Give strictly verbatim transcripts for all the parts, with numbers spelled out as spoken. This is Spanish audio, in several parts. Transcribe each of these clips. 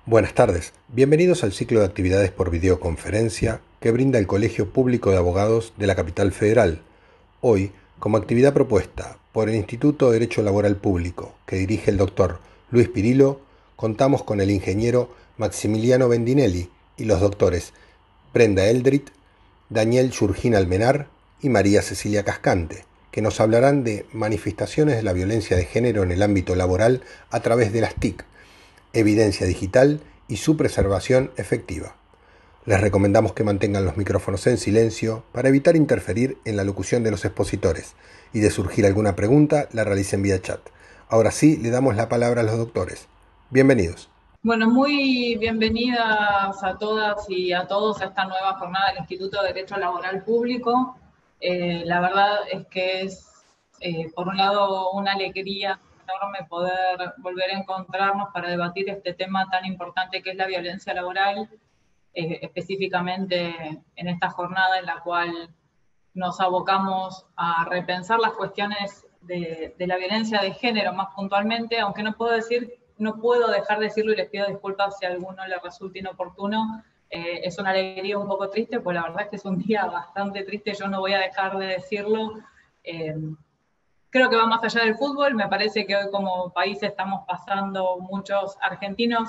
Buenas tardes, bienvenidos al ciclo de actividades por videoconferencia que brinda el Colegio Público de Abogados de la Capital Federal. Hoy, como actividad propuesta por el Instituto de Derecho Laboral Público que dirige el doctor Luis Pirillo, contamos con el ingeniero Maximiliano Bendinelli y los doctores Brenda Eldrit, Daniel Yurgín Almenar y María Cecilia Cascante, que nos hablarán de manifestaciones de la violencia de género en el ámbito laboral a través de las T I C, evidencia digital y su preservación efectiva. Les recomendamos que mantengan los micrófonos en silencio para evitar interferir en la locución de los expositores y de surgir alguna pregunta la realicen vía chat. Ahora sí, le damos la palabra a los doctores. Bienvenidos. Bueno, muy bienvenidas a todas y a todos a esta nueva jornada del Instituto de Derecho Laboral Público. Eh, la verdad es que es, eh, por un lado, una alegría enorme poder volver a encontrarnos para debatir este tema tan importante que es la violencia laboral, eh, específicamente en esta jornada en la cual nos abocamos a repensar las cuestiones de, de la violencia de género más puntualmente, aunque no puedo decir, no puedo dejar de decirlo y les pido disculpas si a alguno le resulta inoportuno. Eh, es una alegría un poco triste, pues la verdad es que es un día bastante triste, yo no voy a dejar de decirlo. Eh, creo que va más allá del fútbol, me parece que hoy como país estamos pasando muchos argentinos,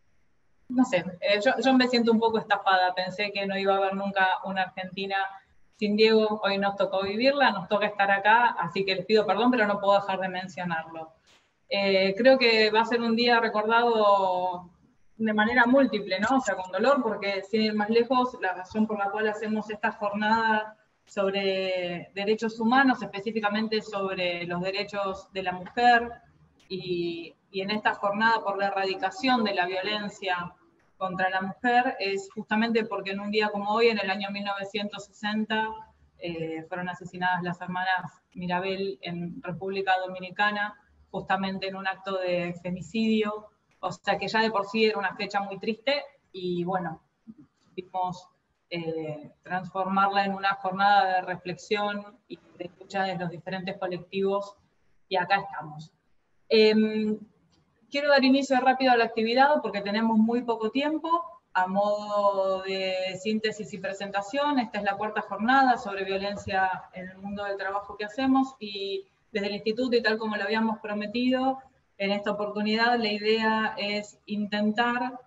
no sé, eh, yo, yo me siento un poco estafada, pensé que no iba a haber nunca una Argentina sin Diego, hoy nos tocó vivirla, nos toca estar acá, así que les pido perdón, pero no puedo dejar de mencionarlo. Eh, creo que va a ser un día recordado de manera múltiple, ¿no? O sea, con dolor, porque sin ir más lejos, la razón por la cual hacemos esta jornada sobre derechos humanos, específicamente sobre los derechos de la mujer, y, y en esta jornada por la erradicación de la violencia contra la mujer, es justamente porque en un día como hoy, en el año mil novecientos sesenta, eh, fueron asesinadas las hermanas Mirabel en República Dominicana, justamente en un acto de femicidio, o sea que ya de por sí era una fecha muy triste y bueno, pudimos eh, transformarla en una jornada de reflexión y de escucha de los diferentes colectivos y acá estamos. Eh, quiero dar inicio rápido a la actividad porque tenemos muy poco tiempo. A modo de síntesis y presentación, esta es la cuarta jornada sobre violencia en el mundo del trabajo que hacemos y desde el instituto y tal como lo habíamos prometido, en esta oportunidad la idea es intentar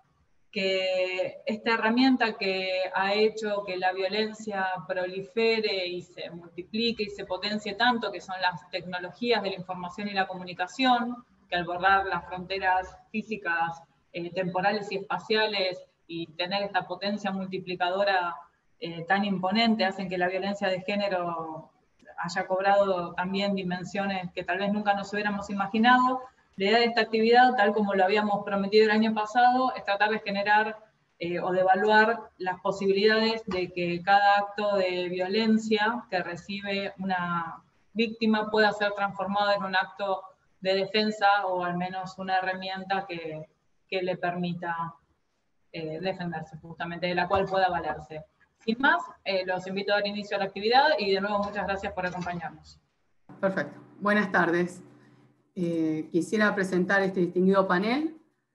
que esta herramienta que ha hecho que la violencia prolifere y se multiplique y se potencie tanto, que son las tecnologías de la información y la comunicación, que al borrar las fronteras físicas, eh, temporales y espaciales y tener esta potencia multiplicadora eh, tan imponente, hacen que la violencia de género haya cobrado también dimensiones que tal vez nunca nos hubiéramos imaginado. La idea de esta actividad, tal como lo habíamos prometido el año pasado, es tratar de generar eh, o de evaluar las posibilidades de que cada acto de violencia que recibe una víctima pueda ser transformado en un acto de defensa o al menos una herramienta que, que le permita eh, defenderse, justamente, de la cual pueda valerse. Sin más, eh, los invito a dar inicio a la actividad y de nuevo muchas gracias por acompañarnos. Perfecto. Buenas tardes. Eh, quisiera presentar este distinguido panel.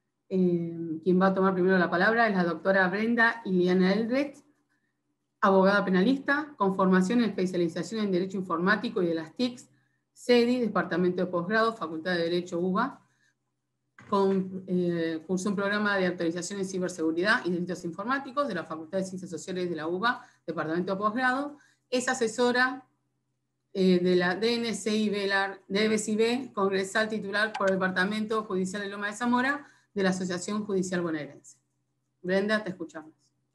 Eh, quien va a tomar primero la palabra es la doctora Brenda Iliana Eldredge, abogada penalista, con formación en especialización en Derecho Informático y de las T I Cs, SEDI, Departamento de Posgrado, Facultad de Derecho U B A, con, eh, cursó un programa de actualización en ciberseguridad y delitos informáticos de la Facultad de Ciencias Sociales de la U B A, Departamento de Posgrado, es asesora eh, de la D N C I B, D B C I B, congresal titular por el Departamento Judicial de Loma de Zamora, de la Asociación Judicial Bonaerense. Brenda, te escuchamos.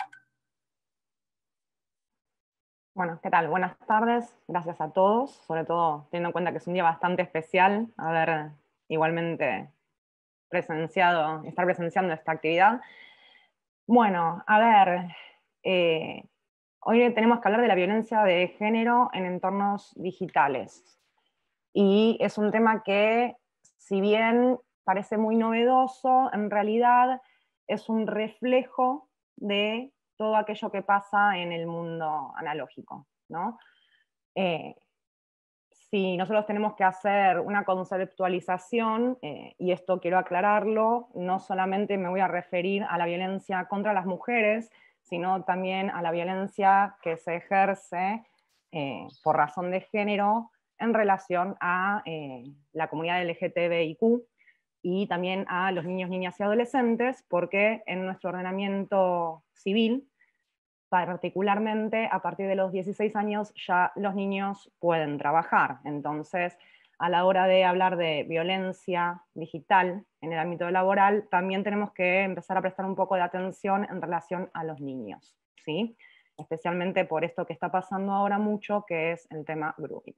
Bueno, ¿qué tal? Buenas tardes, gracias a todos, sobre todo teniendo en cuenta que es un día bastante especial, haber igualmente presenciado, estar presenciando esta actividad. Bueno, a ver, eh, hoy tenemos que hablar de la violencia de género en entornos digitales. Y es un tema que, si bien parece muy novedoso, en realidad es un reflejo de todo aquello que pasa en el mundo analógico, ¿no? Eh, si nosotros tenemos que hacer una conceptualización, eh, y esto quiero aclararlo, no solamente me voy a referir a la violencia contra las mujeres, sino también a la violencia que se ejerce eh, por razón de género en relación a eh, la comunidad L G T B I Q y también a los niños, niñas y adolescentes, porque en nuestro ordenamiento civil, particularmente a partir de los dieciséis años ya los niños pueden trabajar. Entonces, a la hora de hablar de violencia digital en el ámbito laboral, también tenemos que empezar a prestar un poco de atención en relación a los niños, ¿sí? Especialmente por esto que está pasando ahora mucho, que es el tema grooming.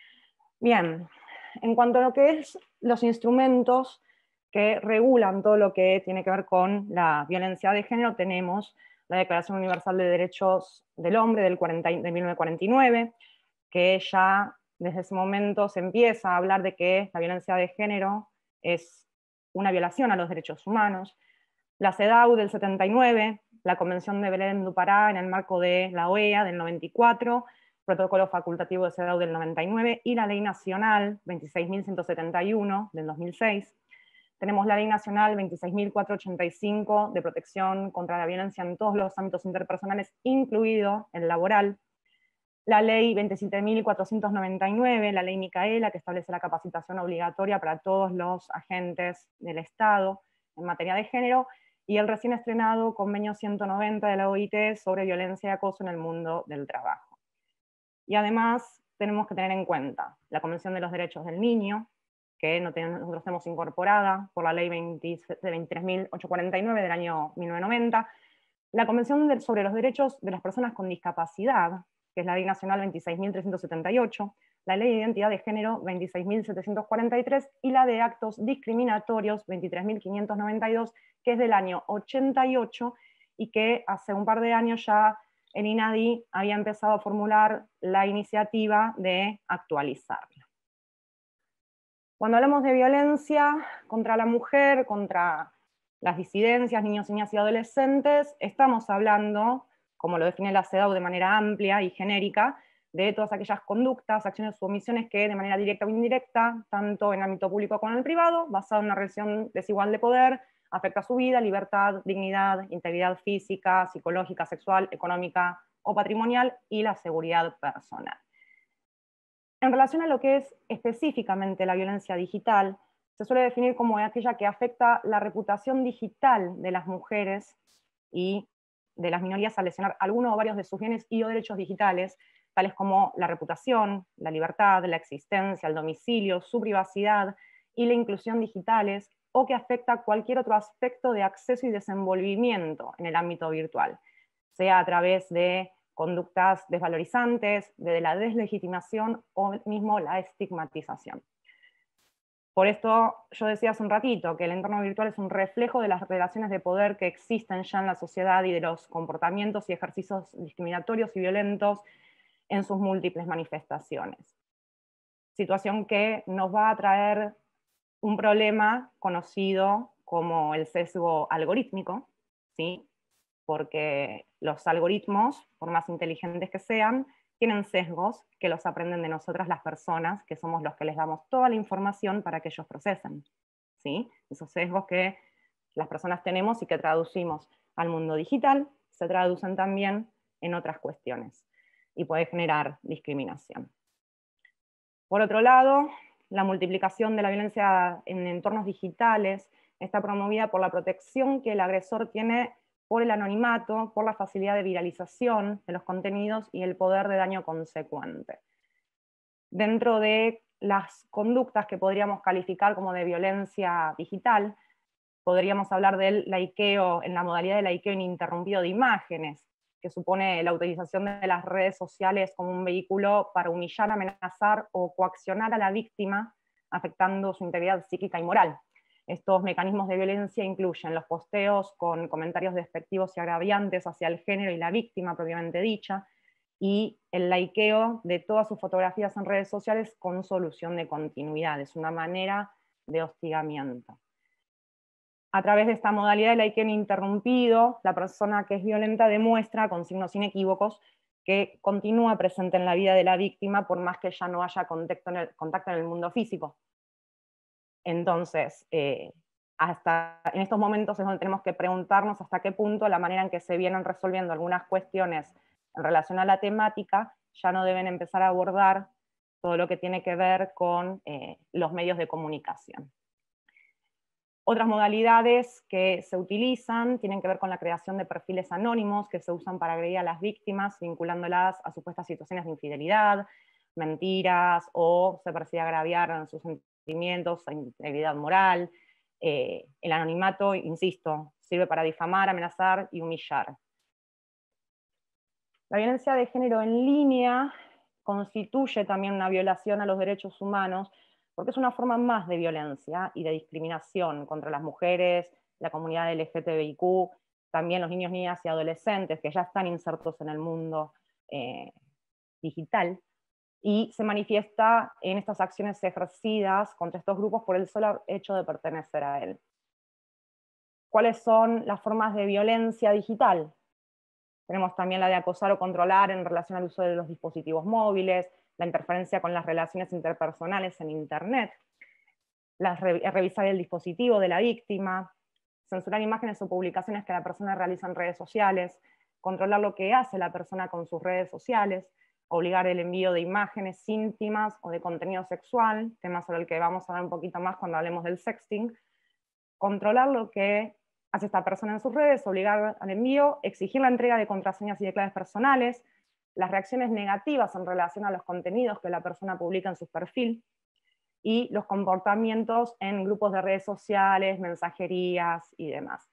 Bien, en cuanto a lo que es los instrumentos que regulan todo lo que tiene que ver con la violencia de género, tenemos la Declaración Universal de Derechos del Hombre del cuarenta, de mil novecientos cuarenta y nueve, que ya desde ese momento se empieza a hablar de que la violencia de género es una violación a los derechos humanos. La CEDAW del setenta y nueve, la Convención de Belém do Pará en el marco de la O E A del noventa y cuatro, Protocolo Facultativo de CEDAW del noventa y nueve, y la Ley Nacional veintiséis mil ciento setenta y uno del dos mil seis. Tenemos la Ley Nacional veintiséis mil cuatrocientos ochenta y cinco de protección contra la violencia en todos los ámbitos interpersonales, incluido el laboral. La Ley veintisiete mil cuatrocientos noventa y nueve, la Ley Micaela, que establece la capacitación obligatoria para todos los agentes del Estado en materia de género, y el recién estrenado Convenio ciento noventa de la O I T sobre violencia y acoso en el mundo del trabajo. Y además tenemos que tener en cuenta la Convención de los Derechos del Niño, que nosotros tenemos incorporada por la ley veintitrés mil ochocientos cuarenta y nueve del año mil novecientos noventa, la Convención sobre los Derechos de las Personas con Discapacidad, que es la Ley Nacional veintiséis mil trescientos setenta y ocho, la Ley de Identidad de Género veintiséis mil setecientos cuarenta y tres y la de Actos Discriminatorios veintitrés mil quinientos noventa y dos, que es del año ochenta y ocho y que hace un par de años ya el INADI había empezado a formular la iniciativa de actualizarla. Cuando hablamos de violencia contra la mujer, contra las disidencias, niños, niñas y adolescentes, estamos hablando, como lo define la CEDAW de manera amplia y genérica, de todas aquellas conductas, acciones u omisiones que de manera directa o indirecta, tanto en el ámbito público como en el privado, basado en una relación desigual de poder, afecta su vida, libertad, dignidad, integridad física, psicológica, sexual, económica o patrimonial, y la seguridad personal. En relación a lo que es específicamente la violencia digital, se suele definir como aquella que afecta la reputación digital de las mujeres y de las minorías al lesionar alguno o varios de sus bienes y o derechos digitales, tales como la reputación, la libertad, la existencia, el domicilio, su privacidad y la inclusión digitales, o que afecta cualquier otro aspecto de acceso y desenvolvimiento en el ámbito virtual, sea a través de conductas desvalorizantes, de la deslegitimación o mismo la estigmatización. Por esto yo decía hace un ratito que el entorno virtual es un reflejo de las relaciones de poder que existen ya en la sociedad y de los comportamientos y ejercicios discriminatorios y violentos en sus múltiples manifestaciones. Situación que nos va a traer un problema conocido como el sesgo algorítmico, ¿sí? Porque los algoritmos, por más inteligentes que sean, tienen sesgos que los aprenden de nosotras las personas, que somos los que les damos toda la información para que ellos procesen, ¿sí? Esos sesgos que las personas tenemos y que traducimos al mundo digital, se traducen también en otras cuestiones y puede generar discriminación. Por otro lado, la multiplicación de la violencia en entornos digitales está promovida por la protección que el agresor tiene por el anonimato, por la facilidad de viralización de los contenidos y el poder de daño consecuente. Dentro de las conductas que podríamos calificar como de violencia digital, podríamos hablar del laikeo, en la modalidad de laikeo ininterrumpido de imágenes, que supone la utilización de las redes sociales como un vehículo para humillar, amenazar o coaccionar a la víctima, afectando su integridad psíquica y moral. Estos mecanismos de violencia incluyen los posteos con comentarios despectivos y agraviantes hacia el género y la víctima propiamente dicha, y el laikeo de todas sus fotografías en redes sociales con solución de continuidad. Es una manera de hostigamiento. A través de esta modalidad de laikeo ininterrumpido, la persona que es violenta demuestra con signos inequívocos que continúa presente en la vida de la víctima por más que ya no haya contacto en el, contacto en el mundo físico. Entonces, eh, hasta en estos momentos es donde tenemos que preguntarnos hasta qué punto la manera en que se vienen resolviendo algunas cuestiones en relación a la temática ya no deben empezar a abordar todo lo que tiene que ver con eh, los medios de comunicación. Otras modalidades que se utilizan tienen que ver con la creación de perfiles anónimos que se usan para agredir a las víctimas, vinculándolas a supuestas situaciones de infidelidad, mentiras, o se persigue agraviar en sus sentimientos, integridad moral. Eh, el anonimato, insisto, sirve para difamar, amenazar y humillar. La violencia de género en línea constituye también una violación a los derechos humanos, porque es una forma más de violencia y de discriminación contra las mujeres, la comunidad L G T B I Q, también los niños, niñas y adolescentes que ya están insertos en el mundo eh, digital, y se manifiesta en estas acciones ejercidas contra estos grupos por el solo hecho de pertenecer a él. ¿Cuáles son las formas de violencia digital? Tenemos también la de acosar o controlar en relación al uso de los dispositivos móviles, la interferencia con las relaciones interpersonales en Internet, la re revisar el dispositivo de la víctima, censurar imágenes o publicaciones que la persona realiza en redes sociales, controlar lo que hace la persona con sus redes sociales, obligar el envío de imágenes íntimas o de contenido sexual, tema sobre el que vamos a hablar un poquito más cuando hablemos del sexting, controlar lo que hace esta persona en sus redes, obligar al envío, exigir la entrega de contraseñas y de claves personales, las reacciones negativas en relación a los contenidos que la persona publica en su perfil, y los comportamientos en grupos de redes sociales, mensajerías y demás.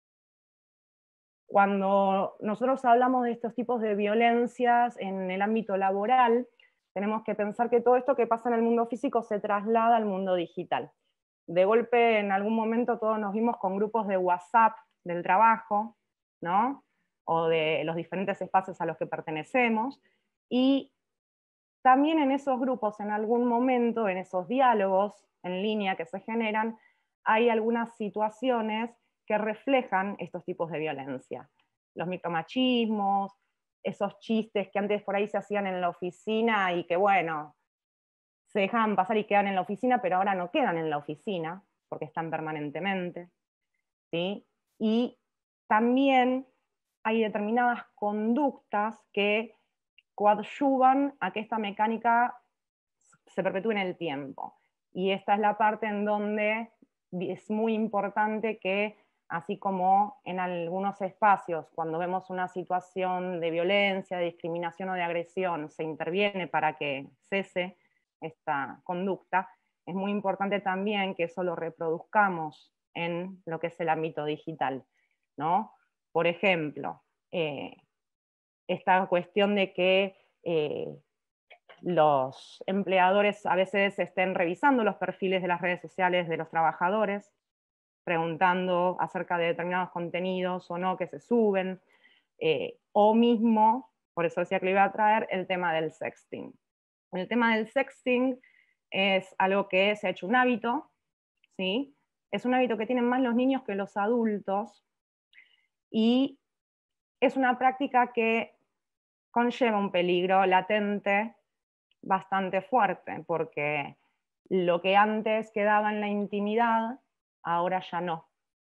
Cuando nosotros hablamos de estos tipos de violencias en el ámbito laboral, tenemos que pensar que todo esto que pasa en el mundo físico se traslada al mundo digital. De golpe, en algún momento todos nos vimos con grupos de WhatsApp del trabajo, ¿no? O de los diferentes espacios a los que pertenecemos, y también en esos grupos, en algún momento, en esos diálogos en línea que se generan, hay algunas situaciones que reflejan estos tipos de violencia. Los micromachismos, esos chistes que antes por ahí se hacían en la oficina y que, bueno, se dejaban pasar y quedan en la oficina, pero ahora no quedan en la oficina, porque están permanentemente, ¿sí? Y también hay determinadas conductas que coadyuvan a que esta mecánica se perpetúe en el tiempo. Y esta es la parte en donde es muy importante que, así como en algunos espacios, cuando vemos una situación de violencia, de discriminación o de agresión, se interviene para que cese esta conducta, es muy importante también que eso lo reproduzcamos en lo que es el ámbito digital, ¿no? Por ejemplo, eh, esta cuestión de que eh, los empleadores a veces estén revisando los perfiles de las redes sociales de los trabajadores, preguntando acerca de determinados contenidos o no que se suben, eh, o mismo, por eso decía que le iba a traer, el tema del sexting. El tema del sexting es algo que se ha hecho un hábito, ¿sí? Es un hábito que tienen más los niños que los adultos, y es una práctica que conlleva un peligro latente bastante fuerte, porque lo que antes quedaba en la intimidad, ahora ya no.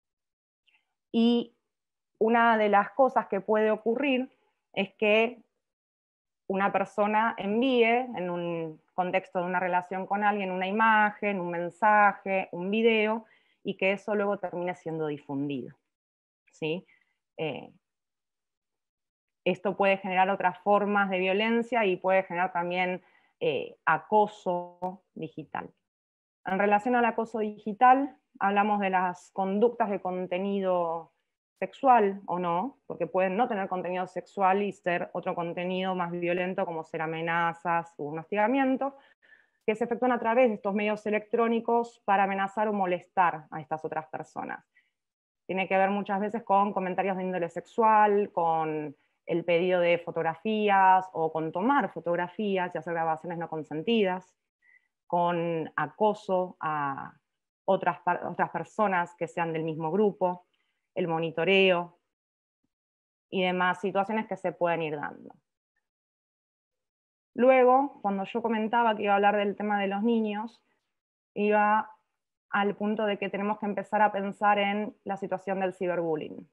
Y una de las cosas que puede ocurrir es que una persona envíe, en un contexto de una relación con alguien, una imagen, un mensaje, un video, y que eso luego termine siendo difundido, ¿sí? Eh, esto puede generar otras formas de violencia y puede generar también eh, acoso digital. En relación al acoso digital, hablamos de las conductas de contenido sexual o no, porque pueden no tener contenido sexual y ser otro contenido más violento, como ser amenazas o un hostigamiento, que se efectúan a través de estos medios electrónicos para amenazar o molestar a estas otras personas. Tiene que ver muchas veces con comentarios de índole sexual, con el pedido de fotografías o con tomar fotografías y hacer grabaciones no consentidas, con acoso a otras, otras personas que sean del mismo grupo, el monitoreo y demás situaciones que se pueden ir dando. Luego, cuando yo comentaba que iba a hablar del tema de los niños, iba al punto de que tenemos que empezar a pensar en la situación del ciberbullying.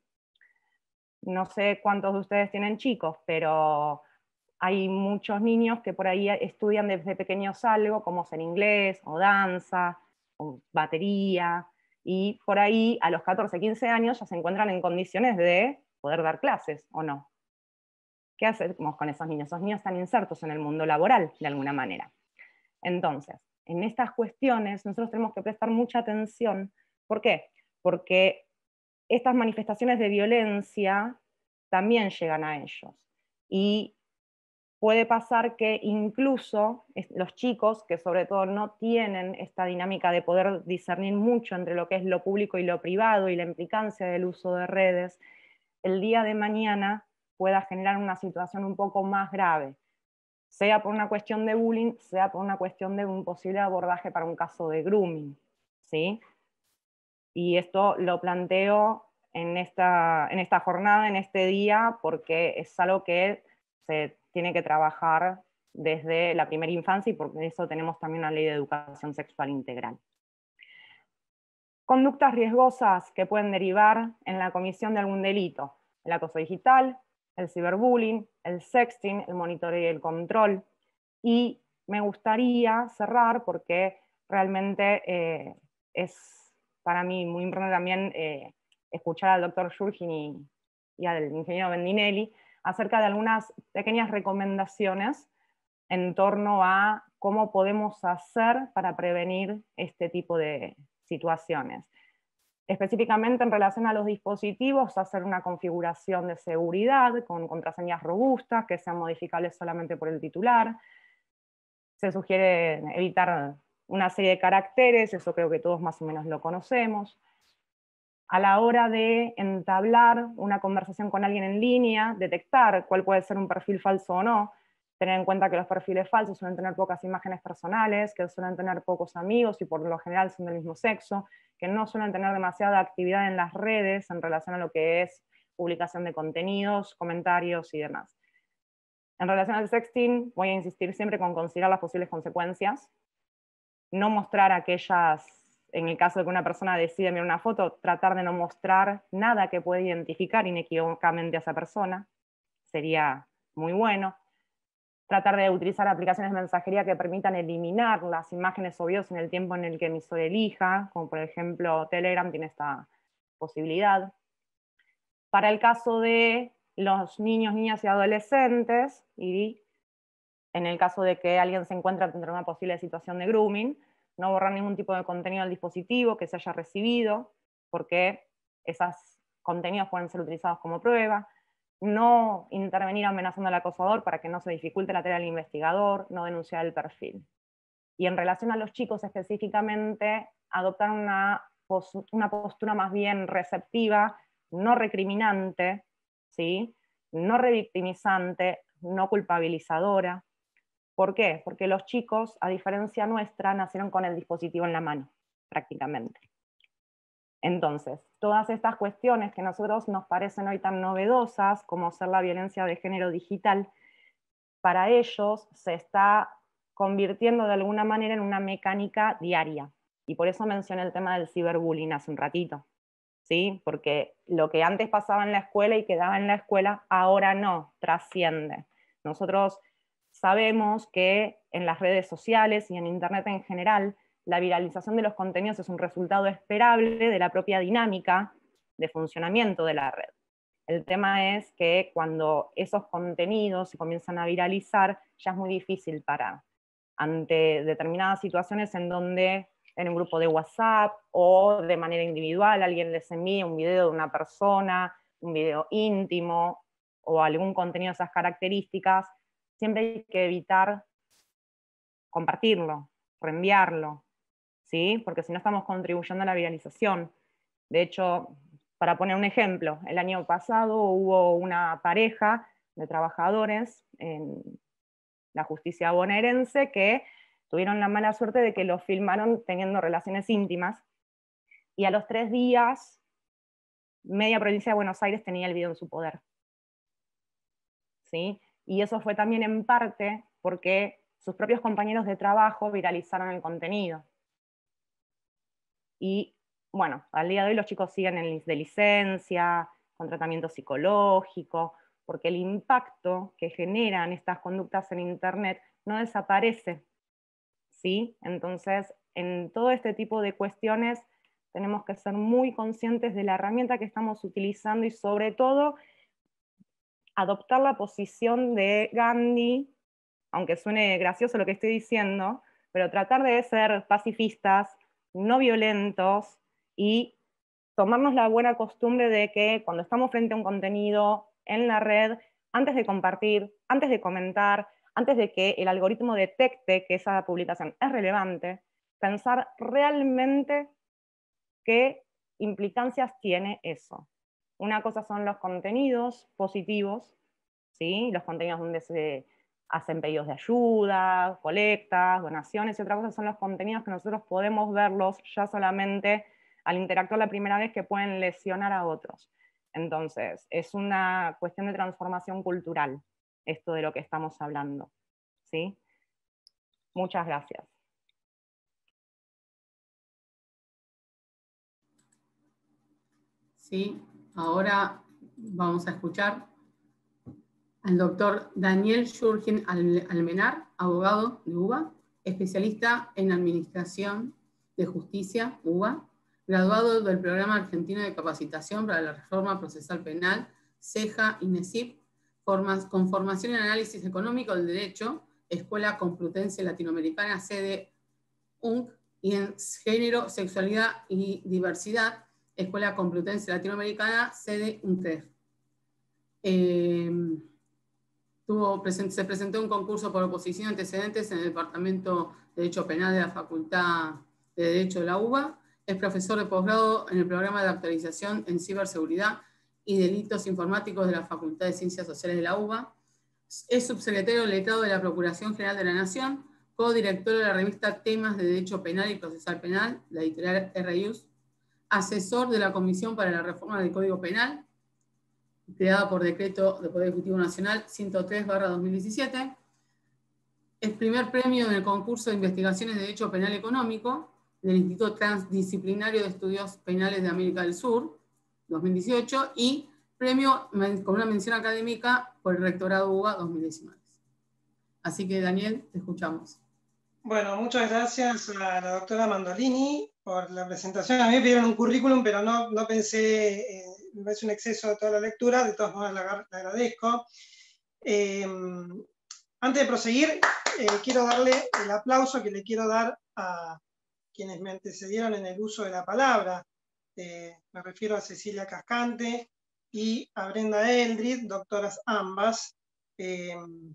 No sé cuántos de ustedes tienen chicos, pero hay muchos niños que por ahí estudian desde pequeños algo, como ser inglés, o danza, o batería, y por ahí a los catorce, quince años ya se encuentran en condiciones de poder dar clases, ¿o no? ¿Qué hacemos con esos niños? Esos niños están insertos en el mundo laboral, de alguna manera. Entonces, en estas cuestiones nosotros tenemos que prestar mucha atención. ¿Por qué? Porque estas manifestaciones de violencia también llegan a ellos. Y puede pasar que incluso los chicos, que sobre todo no tienen esta dinámica de poder discernir mucho entre lo que es lo público y lo privado y la implicancia del uso de redes, el día de mañana pueda generar una situación un poco más grave, sea por una cuestión de bullying, sea por una cuestión de un posible abordaje para un caso de grooming, ¿sí? Y esto lo planteo en esta, en esta jornada, en este día, porque es algo que se tiene que trabajar desde la primera infancia y por eso tenemos también una ley de educación sexual integral. Conductas riesgosas que pueden derivar en la comisión de algún delito: el acoso digital, el ciberbullying, el sexting, el monitoreo y el control. Y me gustaría cerrar porque realmente eh, es para mí muy importante también eh, escuchar al doctor Jurgin y, y al ingeniero Bendinelli acerca de algunas pequeñas recomendaciones en torno a cómo podemos hacer para prevenir este tipo de situaciones. Específicamente en relación a los dispositivos, hacer una configuración de seguridad con contraseñas robustas que sean modificables solamente por el titular. Se sugiere evitar una serie de caracteres, eso creo que todos más o menos lo conocemos. A la hora de entablar una conversación con alguien en línea, detectar cuál puede ser un perfil falso o no, tener en cuenta que los perfiles falsos suelen tener pocas imágenes personales, que suelen tener pocos amigos y por lo general son del mismo sexo, que no suelen tener demasiada actividad en las redes en relación a lo que es publicación de contenidos, comentarios y demás. En relación al sexting, voy a insistir siempre con considerar las posibles consecuencias, no mostrar aquellas, en el caso de que una persona decide mirar una foto, tratar de no mostrar nada que pueda identificar inequívocamente a esa persona, sería muy bueno. Tratar de utilizar aplicaciones de mensajería que permitan eliminar las imágenes o videos en el tiempo en el que el emisor elija, como por ejemplo Telegram tiene esta posibilidad. Para el caso de los niños, niñas y adolescentes, y en el caso de que alguien se encuentre ante una posible situación de grooming, no borrar ningún tipo de contenido del dispositivo que se haya recibido, porque esos contenidos pueden ser utilizados como prueba. No intervenir amenazando al acosador para que no se dificulte la tarea del investigador, no denunciar el perfil. Y en relación a los chicos específicamente, adoptar una, pos- una postura más bien receptiva, no recriminante, ¿sí? No revictimizante, no culpabilizadora. ¿Por qué? Porque los chicos, a diferencia nuestra, nacieron con el dispositivo en la mano, prácticamente. Entonces, todas estas cuestiones que a nosotros nos parecen hoy tan novedosas, como ser la violencia de género digital, para ellos se está convirtiendo de alguna manera en una mecánica diaria. Y por eso mencioné el tema del ciberbullying hace un ratito, ¿sí? Porque lo que antes pasaba en la escuela y quedaba en la escuela, ahora no, trasciende. Nosotros sabemos que en las redes sociales y en Internet en general, la viralización de los contenidos es un resultado esperable de la propia dinámica de funcionamiento de la red. El tema es que cuando esos contenidos se comienzan a viralizar, ya es muy difícil parar. Ante determinadas situaciones en donde en un grupo de WhatsApp o de manera individual alguien les envía un video de una persona, un video íntimo o algún contenido de esas características, siempre hay que evitar compartirlo, reenviarlo, ¿sí? Porque si no estamos contribuyendo a la viralización. De hecho, para poner un ejemplo, el año pasado hubo una pareja de trabajadores en la justicia bonaerense que tuvieron la mala suerte de que lo filmaron teniendo relaciones íntimas y a los tres días media provincia de Buenos Aires tenía el video en su poder, ¿sí? Y eso fue también en parte porque sus propios compañeros de trabajo viralizaron el contenido. Y bueno, al día de hoy los chicos siguen en de licencia, con tratamiento psicológico, porque el impacto que generan estas conductas en Internet no desaparece, ¿sí? Entonces, en todo este tipo de cuestiones tenemos que ser muy conscientes de la herramienta que estamos utilizando y sobre todo adoptar la posición de Gandhi, aunque suene gracioso lo que estoy diciendo, pero tratar de ser pacifistas, no violentos y tomarnos la buena costumbre de que cuando estamos frente a un contenido en la red, antes de compartir, antes de comentar, antes de que el algoritmo detecte que esa publicación es relevante, pensar realmente qué implicancias tiene eso. Una cosa son los contenidos positivos, ¿sí? Los contenidos donde se hacen pedidos de ayuda, colectas, donaciones, y otra cosa son los contenidos que nosotros podemos verlos ya solamente al interactuar la primera vez, que pueden lesionar a otros. Entonces, es una cuestión de transformación cultural, esto de lo que estamos hablando, ¿sí? Muchas gracias. Sí, ahora vamos a escuchar al doctor Daniel Jürgen Almenar, abogado de UBA, especialista en Administración de Justicia, UBA, graduado del Programa Argentino de Capacitación para la Reforma Procesal Penal, CEJA, INESIP, formas, con formación en Análisis Económico del Derecho, Escuela Complutense Latinoamericana, sede U N C, y en Género, Sexualidad y Diversidad, Escuela Complutense Latinoamericana, sede U N C T E F. Eh, tuvo, se presentó un concurso por oposición de antecedentes en el Departamento de Derecho Penal de la Facultad de Derecho de la UBA. Es profesor de posgrado en el programa de actualización en ciberseguridad y delitos informáticos de la Facultad de Ciencias Sociales de la UBA. Es subsecretario letrado de la Procuración General de la Nación, codirector de la revista Temas de Derecho Penal y Procesal Penal, la editorial R I U S, asesor de la Comisión para la Reforma del Código Penal, creada por decreto del Poder Ejecutivo Nacional ciento tres barra dos mil diecisiete. Es primer premio en el concurso de investigaciones de Derecho Penal Económico del Instituto Transdisciplinario de Estudios Penales de América del Sur, dos mil dieciocho, y premio con una mención académica por el Rectorado UBA dos mil diecinueve. Así que, Daniel, te escuchamos. Bueno, muchas gracias a la doctora Mandolini por la presentación. A mí me pidieron un currículum, pero no, no pensé, eh, me parece un exceso de toda la lectura, de todas maneras la, la agradezco. Eh, antes de proseguir, eh, quiero darle el aplauso que le quiero dar a quienes me antecedieron en el uso de la palabra. Eh, me refiero a Cecilia Cascante y a Brenda Eldred, doctoras ambas. Eh,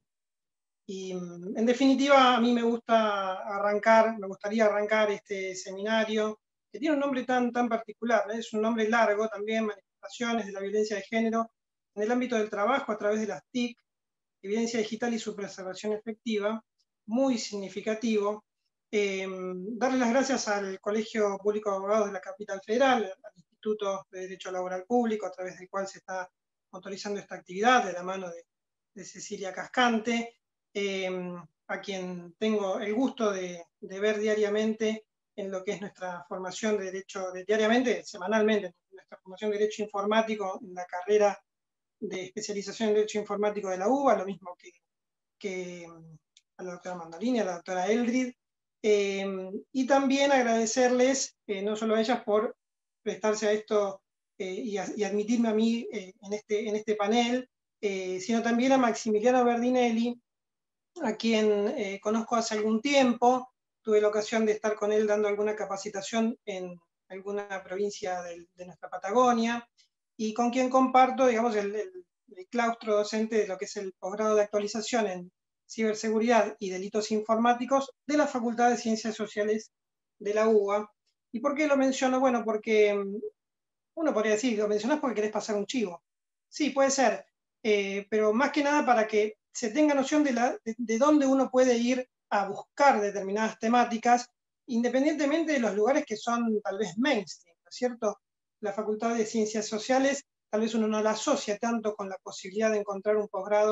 Y en definitiva, a mí me gusta arrancar, me gustaría arrancar este seminario, que tiene un nombre tan, tan particular, ¿no? Es un nombre largo también, manifestaciones de la violencia de género en el ámbito del trabajo a través de las T I C, evidencia digital y su preservación efectiva, muy significativo. Eh, darle las gracias al Colegio Público de Abogados de la Capital Federal, al Instituto de Derecho Laboral Público, a través del cual se está autorizando esta actividad, de la mano de, de Cecilia Cascante, Eh, a quien tengo el gusto de, de ver diariamente en lo que es nuestra formación de derecho, de, diariamente, semanalmente, nuestra formación de derecho informático en la carrera de especialización en derecho informático de la UBA, lo mismo que, que a la doctora Mandolini, a la doctora Eldred, eh, y también agradecerles, eh, no solo a ellas por prestarse a esto eh, y, a, y admitirme a mí eh, en, este, en este panel, eh, sino también a Maximiliano Berdinelli, a quien eh, conozco hace algún tiempo. Tuve la ocasión de estar con él dando alguna capacitación en alguna provincia de, de nuestra Patagonia, y con quien comparto, digamos, el, el, el claustro docente de lo que es el posgrado de actualización en ciberseguridad y delitos informáticos de la Facultad de Ciencias Sociales de la UBA. ¿Y por qué lo menciono? Bueno, porque uno podría decir, lo mencionás porque querés pasar un chivo. Sí, puede ser, eh, pero más que nada para que se tenga noción de, la, de, de dónde uno puede ir a buscar determinadas temáticas, independientemente de los lugares que son tal vez mainstream, ¿no es cierto? La Facultad de Ciencias Sociales tal vez uno no la asocia tanto con la posibilidad de encontrar un posgrado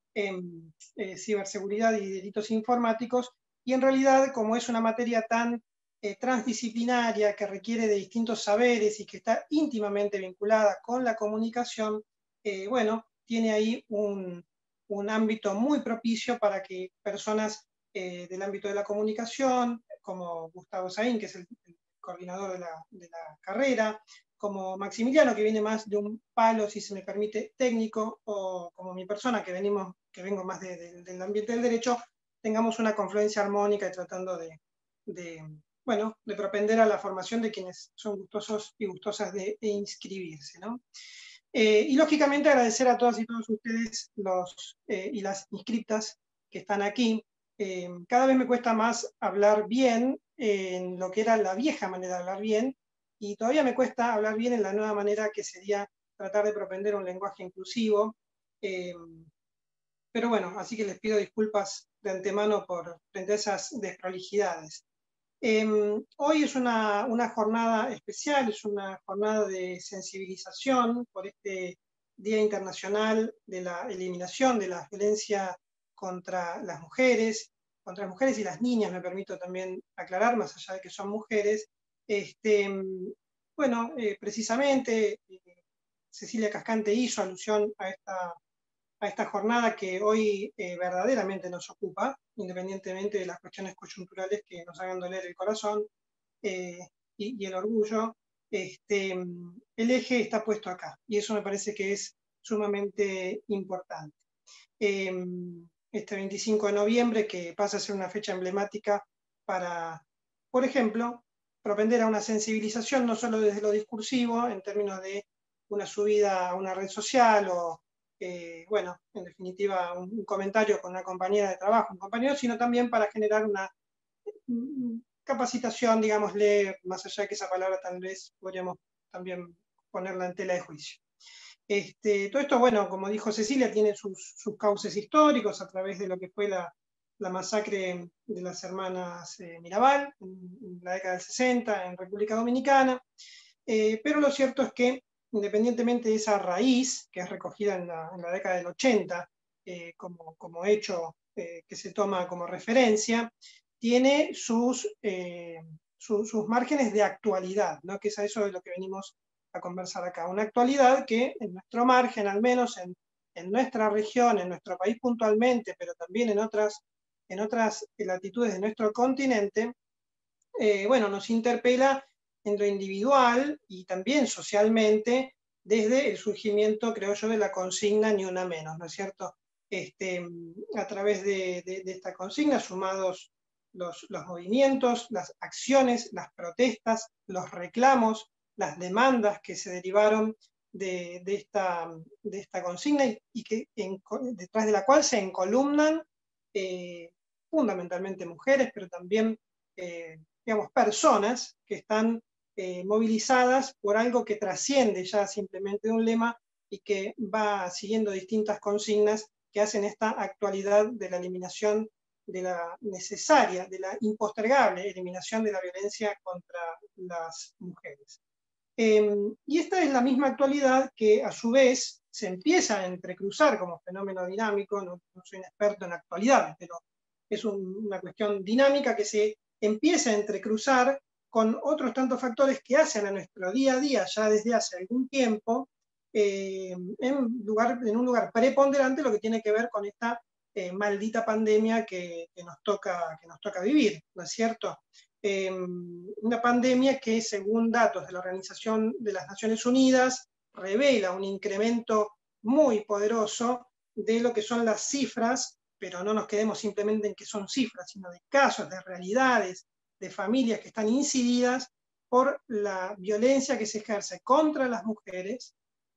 en eh, ciberseguridad y delitos informáticos, y en realidad, como es una materia tan eh, transdisciplinaria, que requiere de distintos saberes y que está íntimamente vinculada con la comunicación, eh, bueno, tiene ahí un, un ámbito muy propicio para que personas eh, del ámbito de la comunicación, como Gustavo Saín, que es el, el coordinador de la, de la carrera, como Maximiliano, que viene más de un palo, si se me permite, técnico, o como mi persona, que, venimos, que vengo más de, de, del ambiente del derecho, tengamos una confluencia armónica y tratando de, de, bueno, de propender a la formación de quienes son gustosos y gustosas de, de inscribirse, ¿no? Eh, y lógicamente agradecer a todas y todos ustedes los, eh, y las inscriptas que están aquí. Eh, cada vez me cuesta más hablar bien eh, en lo que era la vieja manera de hablar bien, y todavía me cuesta hablar bien en la nueva manera, que sería tratar de propender un lenguaje inclusivo. Eh, pero bueno, así que les pido disculpas de antemano por frente a esas desprolijidades. Eh, hoy es una, una jornada especial, es una jornada de sensibilización por este Día Internacional de la Eliminación de la Violencia contra las Mujeres, contra las mujeres y las niñas, me permito también aclarar, más allá de que son mujeres. Este, bueno, eh, precisamente eh, Cecilia Cascante hizo alusión a esta, a esta jornada que hoy eh, verdaderamente nos ocupa, independientemente de las cuestiones coyunturales que nos hagan doler el corazón eh, y, y el orgullo. Este, el eje está puesto acá, y eso me parece que es sumamente importante. Eh, este veinticinco de noviembre, que pasa a ser una fecha emblemática para, por ejemplo, propender a una sensibilización no solo desde lo discursivo, en términos de una subida a una red social o, eh, bueno, en definitiva, un, un comentario con una compañera de trabajo, un compañero, sino también para generar una capacitación, digámosle, más allá de que esa palabra tal vez podríamos también ponerla en tela de juicio. Este, todo esto, bueno, como dijo Cecilia, tiene sus, sus cauces históricos a través de lo que fue la, la masacre de las hermanas eh, Mirabal en, en la década del sesenta en República Dominicana, eh, pero lo cierto es que, independientemente de esa raíz, que es recogida en la, en la década del ochenta eh, como, como hecho eh, que se toma como referencia, tiene sus, eh, su, sus márgenes de actualidad, ¿no? Que es a eso de lo que venimos a conversar acá. Una actualidad que en nuestro margen, al menos en, en nuestra región, en nuestro país puntualmente, pero también en otras, en otras latitudes de nuestro continente, eh, bueno, nos interpela en lo individual y también socialmente desde el surgimiento, creo yo, de la consigna Ni Una Menos, ¿no es cierto? Este, a través de, de, de esta consigna, sumados los, los movimientos, las acciones, las protestas, los reclamos, las demandas que se derivaron de, de, esta, de esta consigna y, y que en, detrás de la cual se encolumnan eh, fundamentalmente mujeres, pero también eh, digamos, personas que están eh, movilizadas por algo que trasciende ya simplemente de un lema y que va siguiendo distintas consignas que hacen esta actualidad de la eliminación de la necesaria, de la impostergable eliminación de la violencia contra las mujeres. Eh, y esta es la misma actualidad que a su vez se empieza a entrecruzar como fenómeno dinámico, no, no soy un experto en actualidades, pero es un, una cuestión dinámica que se empieza a entrecruzar con otros tantos factores que hacen a nuestro día a día, ya desde hace algún tiempo, eh, en, lugar, en un lugar preponderante lo que tiene que ver con esta eh, maldita pandemia que, que, nos toca, que nos toca vivir, ¿no es cierto? Eh, una pandemia que, según datos de la Organización de las Naciones Unidas, revela un incremento muy poderoso de lo que son las cifras, pero no nos quedemos simplemente en que son cifras, sino de casos, de realidades, de familias que están incididas por la violencia que se ejerce contra las mujeres,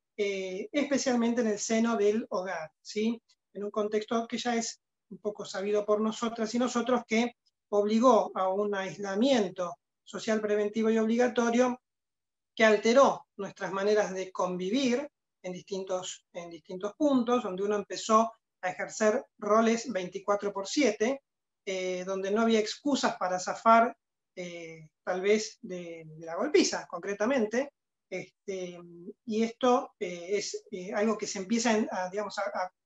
eh, especialmente en el seno del hogar, ¿sí? En un contexto que ya es un poco sabido por nosotras y nosotros, que obligó a un aislamiento social preventivo y obligatorio que alteró nuestras maneras de convivir en distintos, en distintos puntos, donde uno empezó a ejercer roles veinticuatro por siete, eh, donde no había excusas para zafar eh, tal vez de, de la golpiza, concretamente, este, y esto eh, es eh, algo que se empieza a, digamos, a,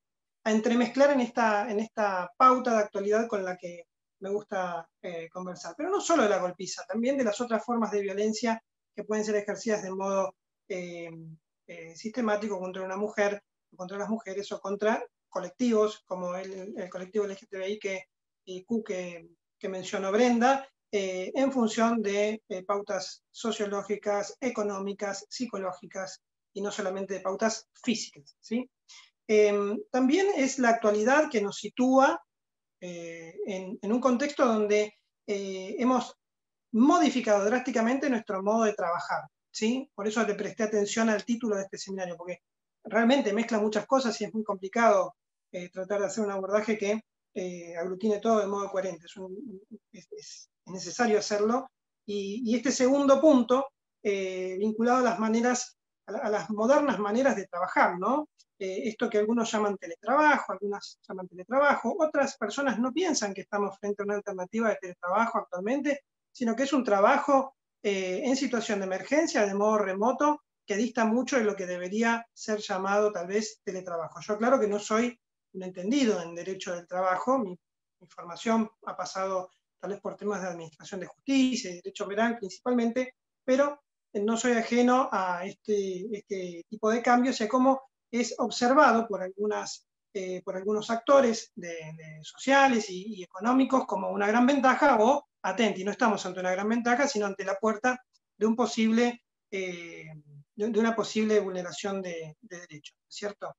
a entremezclar en esta, en esta pauta de actualidad con la que me gusta eh, conversar. Pero no solo de la golpiza, también de las otras formas de violencia que pueden ser ejercidas de modo eh, eh, sistemático contra una mujer, contra las mujeres o contra colectivos como el, el colectivo L G T B I que, y Q que, que mencionó Brenda, eh, en función de eh, pautas sociológicas, económicas, psicológicas y no solamente de pautas físicas, ¿sí? Eh, también es la actualidad que nos sitúa eh, en, en un contexto donde eh, hemos modificado drásticamente nuestro modo de trabajar, ¿sí? Por eso le presté atención al título de este seminario, porque realmente mezcla muchas cosas y es muy complicado eh, tratar de hacer un abordaje que eh, aglutine todo de modo coherente. Es, un, es, es necesario hacerlo. Y, y este segundo punto, eh, vinculado a las maneras, a, la, a las modernas maneras de trabajar, ¿no? Eh, esto que algunos llaman teletrabajo, algunas llaman teletrabajo, otras personas no piensan que estamos frente a una alternativa de teletrabajo actualmente, sino que es un trabajo eh, en situación de emergencia, de modo remoto, que dista mucho de lo que debería ser llamado tal vez teletrabajo. Yo claro que no soy un entendido en derecho del trabajo, mi, mi formación ha pasado tal vez por temas de administración de justicia y derecho penal principalmente, pero no soy ajeno a este, este tipo de cambios y a cómo es observado por, algunas, eh, por algunos actores de, de sociales y, y económicos como una gran ventaja o atenti, no estamos ante una gran ventaja, sino ante la puerta de, un posible, eh, de, de una posible vulneración de, de derechos, ¿cierto?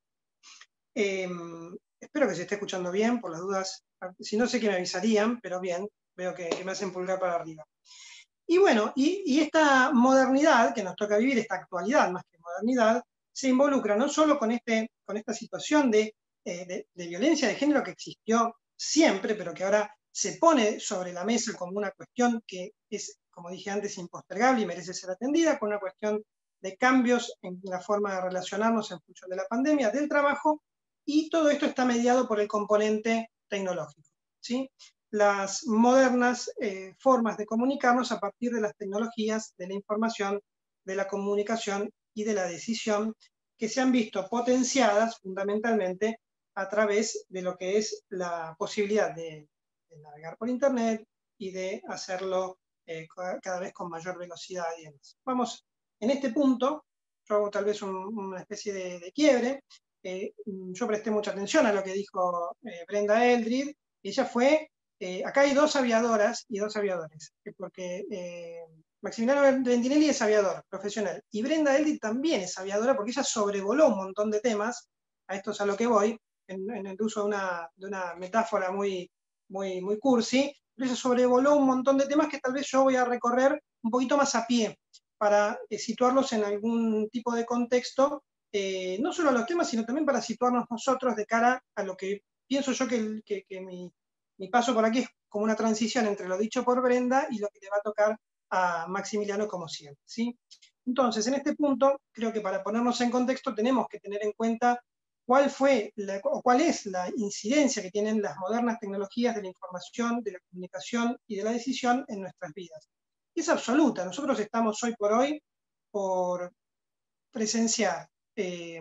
Eh, espero que se esté escuchando bien, por las dudas, si no sé que me avisarían, pero bien, veo que, que me hacen pulgar para arriba. Y bueno, y, y esta modernidad que nos toca vivir, esta actualidad más que modernidad, se involucra no solo con, este, con esta situación de, eh, de, de violencia de género que existió siempre, pero que ahora se pone sobre la mesa como una cuestión que es, como dije antes, impostergable y merece ser atendida, con una cuestión de cambios en la forma de relacionarnos en función de la pandemia, del trabajo, y todo esto está mediado por el componente tecnológico, ¿sí? Las modernas eh, formas de comunicarnos a partir de las tecnologías, de la información, de la comunicación y de la decisión, que se han visto potenciadas fundamentalmente a través de lo que es la posibilidad de, de navegar por Internet y de hacerlo eh, cada vez con mayor velocidad y demás. Vamos, en este punto, yo hago tal vez un, una especie de, de quiebre. Eh, yo presté mucha atención a lo que dijo eh, Brenda Eldred, y ella fue, eh, acá hay dos aviadoras y dos aviadores, porque eh, Maximiliano Ventinelli es aviador profesional, y Brenda Eldred también es aviadora, porque ella sobrevoló un montón de temas, a esto es a lo que voy, en, en el uso de una, de una metáfora muy, muy, muy cursi, pero ella sobrevoló un montón de temas que tal vez yo voy a recorrer un poquito más a pie, para eh, situarlos en algún tipo de contexto, eh, no solo a los temas, sino también para situarnos nosotros de cara a lo que pienso yo que, que, que mi, mi paso por aquí es como una transición entre lo dicho por Brenda y lo que le va a tocar a Maximiliano como siempre, ¿sí? Entonces, en este punto, creo que para ponernos en contexto tenemos que tener en cuenta cuál fue la, o cuál es la incidencia que tienen las modernas tecnologías de la información, de la comunicación y de la decisión en nuestras vidas. Es absoluta. Nosotros estamos hoy por hoy por presenciar eh,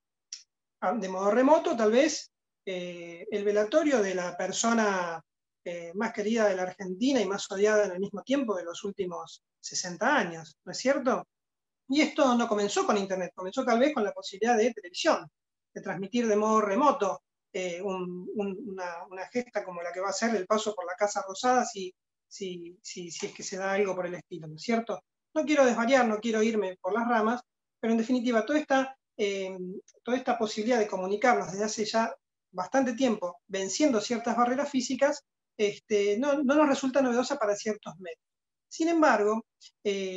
de modo remoto, tal vez, eh, el velatorio de la persona eh, más querida de la Argentina y más odiada en el mismo tiempo de los últimos sesenta años, ¿no es cierto? Y esto no comenzó con Internet, comenzó tal vez con la posibilidad de televisión, de transmitir de modo remoto eh, un, un, una, una gesta como la que va a ser el paso por la Casa Rosada si, si, si, si es que se da algo por el estilo, ¿no es cierto? No quiero desvariar, no quiero irme por las ramas, pero en definitiva toda esta, eh, toda esta posibilidad de comunicarnos desde hace ya bastante tiempo, venciendo ciertas barreras físicas, este, no, no nos resulta novedosa para ciertos medios. Sin embargo, eh,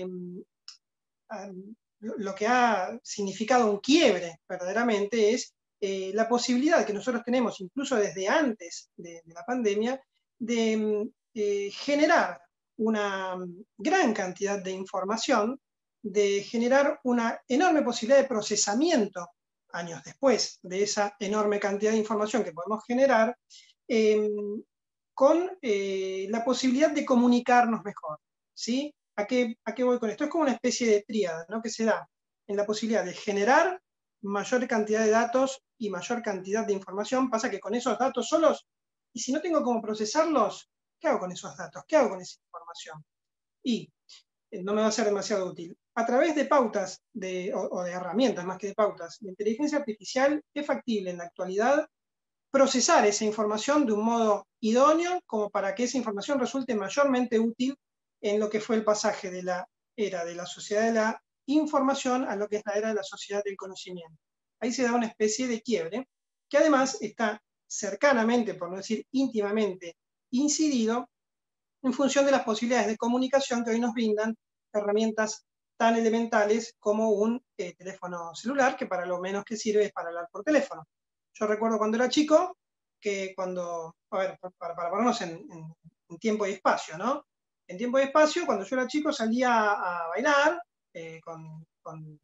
lo que ha significado un quiebre verdaderamente es eh, la posibilidad que nosotros tenemos, incluso desde antes de, de la pandemia, de eh, generar una gran cantidad de información, de generar una enorme posibilidad de procesamiento años después de esa enorme cantidad de información que podemos generar, eh, con eh, la posibilidad de comunicarnos mejor, ¿sí? ¿A qué, ¿A qué voy con esto? Es como una especie de tríada, ¿no? Que se da en la posibilidad de generar mayor cantidad de datos y mayor cantidad de información. Pasa que con esos datos solos, y si no tengo cómo procesarlos, ¿qué hago con esos datos? ¿Qué hago con esa información? Y eh, no me va a ser demasiado útil. A través de pautas de, o, o de herramientas, más que de pautas, la inteligencia artificial es factible en la actualidad procesar esa información de un modo idóneo como para que esa información resulte mayormente útil en lo que fue el pasaje de la era de la sociedad de la información a lo que es la era de la sociedad del conocimiento. Ahí se da una especie de quiebre que además está cercanamente, por no decir íntimamente, incidido en función de las posibilidades de comunicación que hoy nos brindan herramientas tan elementales como un eh, teléfono celular, que para lo menos que sirve es para hablar por teléfono. Yo recuerdo cuando era chico, que cuando, a ver, para, para ponernos en, en, en tiempo y espacio, ¿no? En tiempo y espacio, cuando yo era chico salía a, a bailar eh, con, con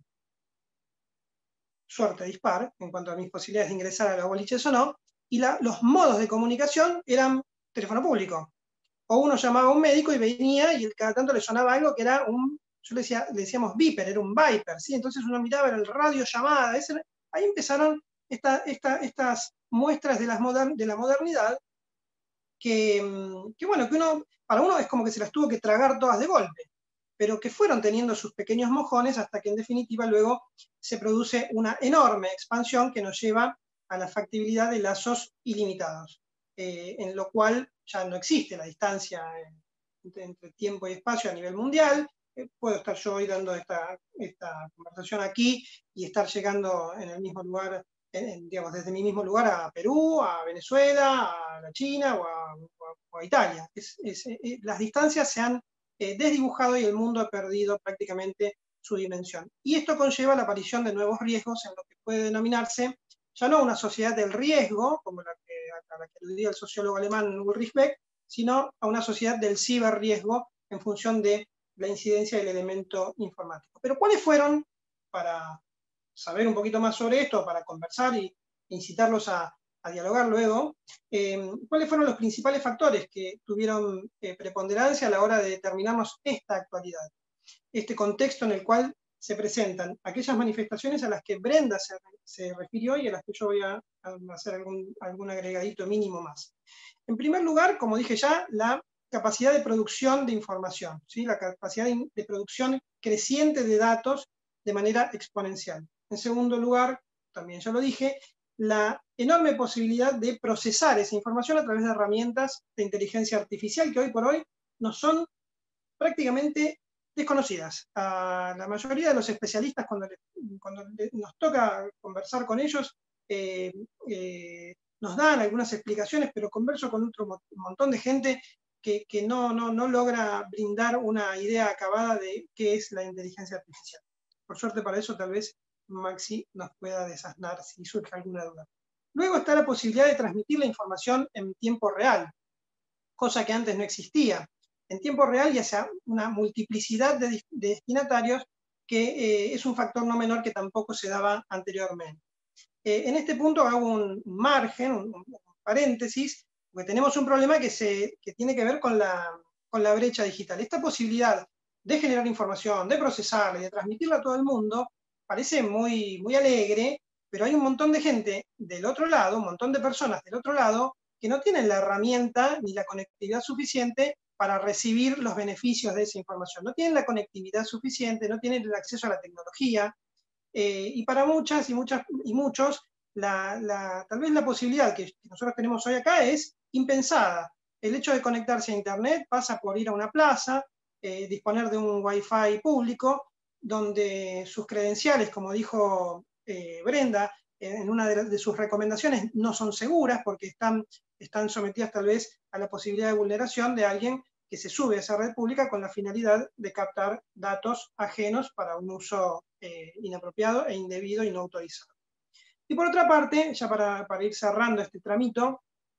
suerte dispar, en cuanto a mis posibilidades de ingresar a los boliches o no, y la, los modos de comunicación eran teléfono público. O uno llamaba a un médico y venía y cada tanto le sonaba algo que era un, yo le, decía, le decíamos Viper, era un Viper, ¿sí? Entonces uno miraba, era el radio llamada, ese, ahí empezaron esta, esta, estas muestras de, las modern, de la modernidad que, que, bueno, que uno, para uno es como que se las tuvo que tragar todas de golpe, pero que fueron teniendo sus pequeños mojones hasta que en definitiva luego se produce una enorme expansión que nos lleva a la factibilidad de lazos ilimitados, eh, en lo cual ya no existe la distancia entre, entre tiempo y espacio a nivel mundial. Eh, puedo estar yo hoy dando esta, esta conversación aquí y estar llegando en el mismo lugar, en, digamos, desde mi mismo lugar a Perú, a Venezuela, a la China o a, o a Italia. Es, es, eh, las distancias se han eh, desdibujado y el mundo ha perdido prácticamente su dimensión. Y esto conlleva la aparición de nuevos riesgos en lo que puede denominarse ya no una sociedad del riesgo, como la que, a la que aludía el sociólogo alemán Ulrich Beck, sino a una sociedad del ciberriesgo en función de la incidencia del elemento informático. Pero ¿cuáles fueron, para saber un poquito más sobre esto, para conversar y incitarlos a, a dialogar luego, eh, cuáles fueron los principales factores que tuvieron eh, preponderancia a la hora de determinarnos esta actualidad, este contexto en el cual se presentan aquellas manifestaciones a las que Brenda se, se refirió y a las que yo voy a, a hacer algún, algún agregadito mínimo más. En primer lugar, como dije ya, la capacidad de producción de información, ¿sí? La capacidad de, de producción creciente de datos de manera exponencial. En segundo lugar, también ya lo dije, la enorme posibilidad de procesar esa información a través de herramientas de inteligencia artificial que hoy por hoy nos son prácticamente desconocidas. A la mayoría de los especialistas, cuando, le, cuando le, nos toca conversar con ellos, eh, eh, nos dan algunas explicaciones, pero converso con otro un montón de gente que, que no, no, no logra brindar una idea acabada de qué es la inteligencia artificial. Por suerte para eso tal vez Maxi nos pueda desasnar si surge alguna duda. Luego está la posibilidad de transmitir la información en tiempo real, cosa que antes no existía. En tiempo real ya sea una multiplicidad de, de destinatarios que eh, es un factor no menor que tampoco se daba anteriormente. Eh, en este punto hago un margen, un, un paréntesis, porque tenemos un problema que, se, que tiene que ver con la, con la brecha digital. Esta posibilidad de generar información, de procesarla y de transmitirla a todo el mundo parece muy, muy alegre, pero hay un montón de gente del otro lado, un montón de personas del otro lado, que no tienen la herramienta ni la conectividad suficiente para recibir los beneficios de esa información. No tienen la conectividad suficiente, no tienen el acceso a la tecnología, eh, y para muchas y, muchas, y muchos, la, la, tal vez la posibilidad que nosotros tenemos hoy acá es impensada. El hecho de conectarse a Internet pasa por ir a una plaza, eh, disponer de un Wi-Fi público, donde sus credenciales, como dijo eh, Brenda, en una de, de sus recomendaciones, no son seguras porque están, están sometidas tal vez a la posibilidad de vulneración de alguien que se sube a esa red pública con la finalidad de captar datos ajenos para un uso eh, inapropiado e indebido y no autorizado. Y por otra parte, ya para, para ir cerrando este tramito,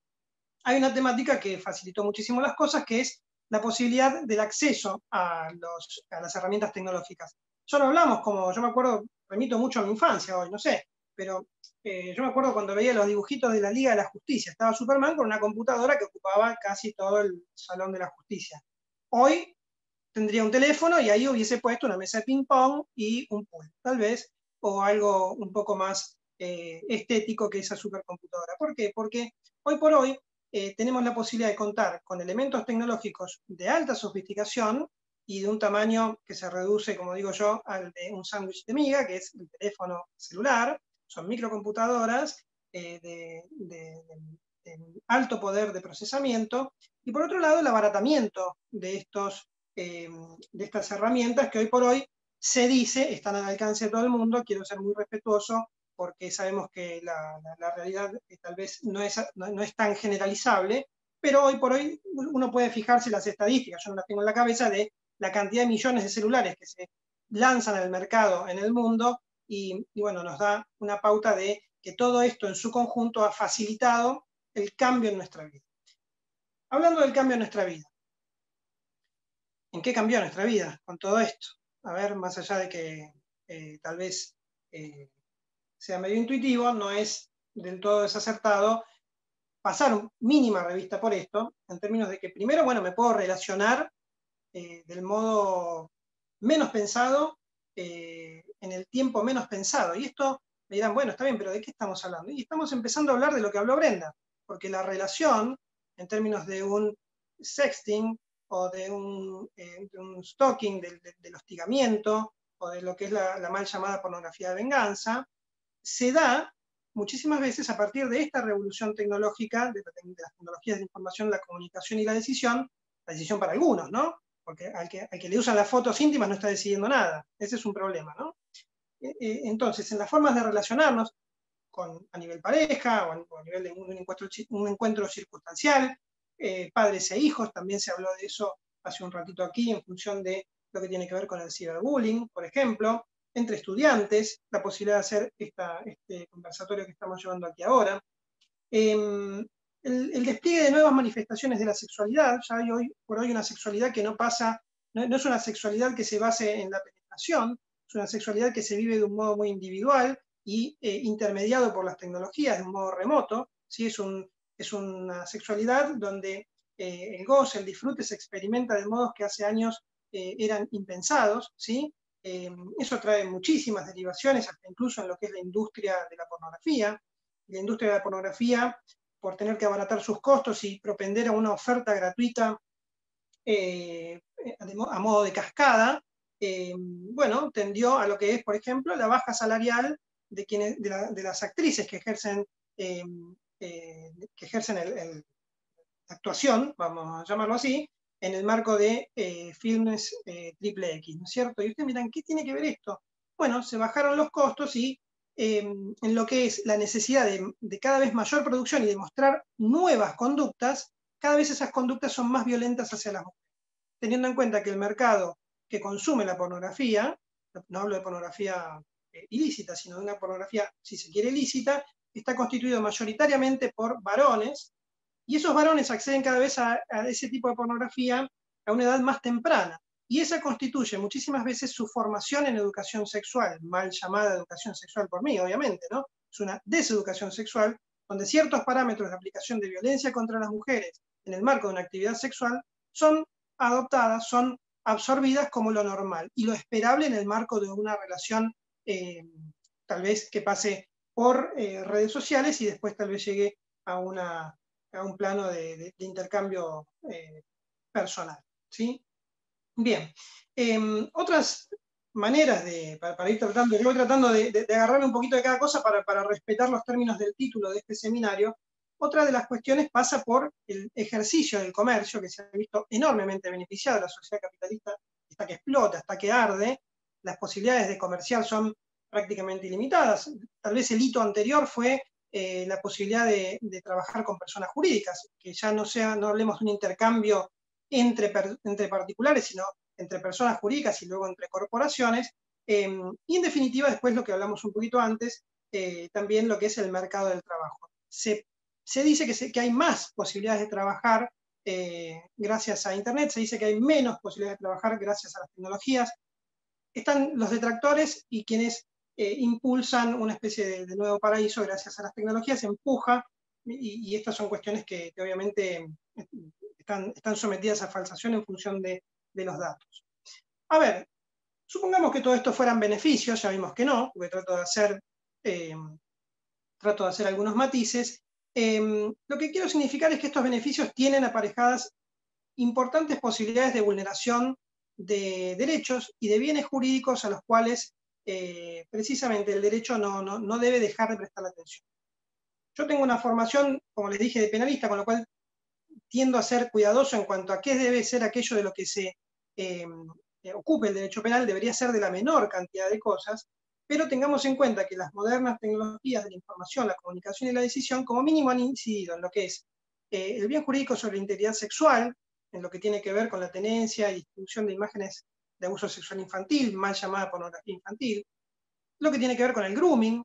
hay una temática que facilitó muchísimo las cosas, que es la posibilidad del acceso a, los, a las herramientas tecnológicas. Ya lo hablamos, como yo me acuerdo, remito mucho a mi infancia hoy, no sé, pero eh, yo me acuerdo cuando veía los dibujitos de la Liga de la Justicia, estaba Superman con una computadora que ocupaba casi todo el salón de la justicia. Hoy tendría un teléfono y ahí hubiese puesto una mesa de ping-pong y un pool. Tal vez o algo un poco más eh, estético que esa supercomputadora. ¿Por qué? Porque hoy por hoy eh, tenemos la posibilidad de contar con elementos tecnológicos de alta sofisticación y de un tamaño que se reduce, como digo yo, al de un sándwich de miga, que es el teléfono celular. Son microcomputadoras eh, de, de, de, de alto poder de procesamiento, y por otro lado el abaratamiento de, estos, eh, de estas herramientas que hoy por hoy se dice están al alcance de todo el mundo. Quiero ser muy respetuoso porque sabemos que la, la, la realidad eh, tal vez no es, no, no es tan generalizable, pero hoy por hoy uno puede fijarse en las estadísticas, yo no las tengo en la cabeza, de la cantidad de millones de celulares que se lanzan al mercado en el mundo, y, y bueno, nos da una pauta de que todo esto en su conjunto ha facilitado el cambio en nuestra vida. Hablando del cambio en nuestra vida, ¿en qué cambió nuestra vida con todo esto? A ver, más allá de que eh, tal vez eh, sea medio intuitivo, no es del todo desacertado pasar mínima revista por esto, en términos de que primero, bueno, me puedo relacionar eh, del modo menos pensado, eh, en el tiempo menos pensado. Y esto me dirán, bueno, está bien, pero ¿de qué estamos hablando? Y estamos empezando a hablar de lo que habló Brenda, porque la relación, en términos de un sexting, o de un, eh, de un stalking, del, del, del hostigamiento, o de lo que es la, la mal llamada pornografía de venganza, se da muchísimas veces a partir de esta revolución tecnológica, de, de las tecnologías de información, la comunicación y la decisión, la decisión para algunos, ¿no? Porque al que, al que le usan las fotos íntimas no está decidiendo nada. Ese es un problema, ¿no? Eh, eh, entonces, en las formas de relacionarnos con, a nivel pareja, o a, o a nivel de un, un, encuentro, un encuentro circunstancial, eh, padres e hijos, también se habló de eso hace un ratito aquí, en función de lo que tiene que ver con el ciberbullying, por ejemplo, entre estudiantes, la posibilidad de hacer esta, este conversatorio que estamos llevando aquí ahora. Eh, el, el despliegue de nuevas manifestaciones de la sexualidad. Ya hay hoy por hoy una sexualidad que no pasa, no, no es una sexualidad que se base en la penetración, es una sexualidad que se vive de un modo muy individual y eh, intermediado por las tecnologías, de un modo remoto. ¿Sí? Es, un, es una sexualidad donde eh, el goce, el disfrute se experimenta de modos que hace años eh, eran impensados, ¿sí? Eh, eso trae muchísimas derivaciones, hasta incluso en lo que es la industria de la pornografía. La industria de la pornografía, por tener que abaratar sus costos y propender a una oferta gratuita eh, a modo de cascada, eh, bueno, tendió a lo que es, por ejemplo, la baja salarial de, quienes, de, la, de las actrices que ejercen, eh, eh, que ejercen el, el, la actuación, vamos a llamarlo así, en el marco de eh, filmes eh, triple X, ¿no es cierto? Y ustedes miran, ¿qué tiene que ver esto? Bueno, se bajaron los costos y eh, en lo que es la necesidad de, de cada vez mayor producción y de mostrar nuevas conductas, cada vez esas conductas son más violentas hacia las mujeres. Teniendo en cuenta que el mercado que consume la pornografía, no hablo de pornografía eh, ilícita, sino de una pornografía, si se quiere, ilícita, está constituido mayoritariamente por varones, y esos varones acceden cada vez a, a ese tipo de pornografía a una edad más temprana. Y esa constituye muchísimas veces su formación en educación sexual, mal llamada educación sexual por mí, obviamente, ¿no? Es una deseducación sexual, donde ciertos parámetros de aplicación de violencia contra las mujeres en el marco de una actividad sexual son adoptadas, son absorbidas como lo normal y lo esperable en el marco de una relación eh, tal vez que pase por eh, redes sociales y después tal vez llegue a, una, a un plano de, de, de intercambio eh, personal, ¿sí? Bien, eh, otras maneras de, para, para ir tratando, yo voy tratando de, de, de agarrarme un poquito de cada cosa para, para respetar los términos del título de este seminario. Otra de las cuestiones pasa por el ejercicio del comercio, que se ha visto enormemente beneficiado. La sociedad capitalista está que explota, está que arde, las posibilidades de comerciar son prácticamente ilimitadas. Tal vez el hito anterior fue eh, la posibilidad de, de trabajar con personas jurídicas, que ya no, sea, no hablemos de un intercambio entre, entre particulares, sino entre personas jurídicas y luego entre corporaciones. Eh, y en definitiva, después lo que hablamos un poquito antes, eh, también lo que es el mercado del trabajo. Se Se dice que, se, que hay más posibilidades de trabajar eh, gracias a Internet, se dice que hay menos posibilidades de trabajar gracias a las tecnologías. Están los detractores y quienes eh, impulsan una especie de, de nuevo paraíso gracias a las tecnologías, empuja, y, y estas son cuestiones que, que obviamente están, están sometidas a falsación en función de, de los datos. A ver, Supongamos que todo esto fueran beneficios, ya vimos que no, porque trato de hacer, eh, trato de hacer algunos matices. Eh, lo que quiero significar es que estos beneficios tienen aparejadas importantes posibilidades de vulneración de derechos y de bienes jurídicos a los cuales eh, precisamente el derecho no, no, no debe dejar de prestar atención. Yo tengo una formación, como les dije, de penalista, con lo cual tiendo a ser cuidadoso en cuanto a qué debe ser aquello de lo que se eh, ocupe el derecho penal, debería ser de la menor cantidad de cosas, pero tengamos en cuenta que las modernas tecnologías de la información, la comunicación y la decisión, como mínimo han incidido en lo que es eh, el bien jurídico sobre la integridad sexual, en lo que tiene que ver con la tenencia y distribución de imágenes de abuso sexual infantil, mal llamada pornografía infantil, lo que tiene que ver con el grooming,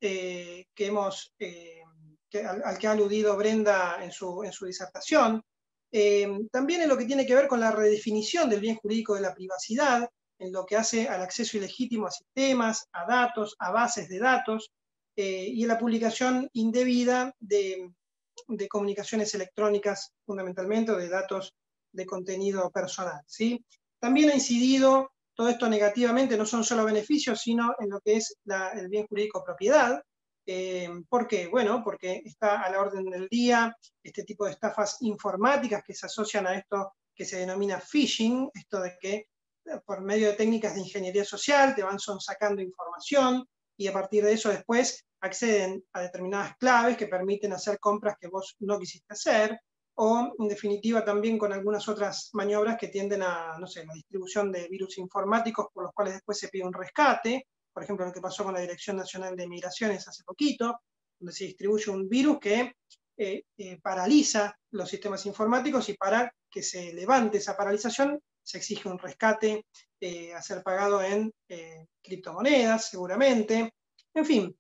eh, que hemos, eh, que, al, al que ha aludido Brenda en su, en su disertación, eh, también en lo que tiene que ver con la redefinición del bien jurídico de la privacidad, en lo que hace al acceso ilegítimo a sistemas, a datos, a bases de datos, eh, y en la publicación indebida de, de comunicaciones electrónicas, fundamentalmente, o de datos de contenido personal, ¿sí? También ha incidido todo esto negativamente, no son solo beneficios, sino en lo que es la, el bien jurídico propiedad. Eh, ¿Por qué? Bueno, porque está a la orden del día este tipo de estafas informáticas que se asocian a esto que se denomina phishing, esto de que por medio de técnicas de ingeniería social te van sacando información y a partir de eso después acceden a determinadas claves que permiten hacer compras que vos no quisiste hacer, o en definitiva también con algunas otras maniobras que tienden a, no sé, la distribución de virus informáticos por los cuales después se pide un rescate, por ejemplo lo que pasó con la Dirección Nacional de Migraciones hace poquito, donde se distribuye un virus que eh, eh, paraliza los sistemas informáticos y para que se levante esa paralización se exige un rescate eh, a ser pagado en eh, criptomonedas seguramente, en fin.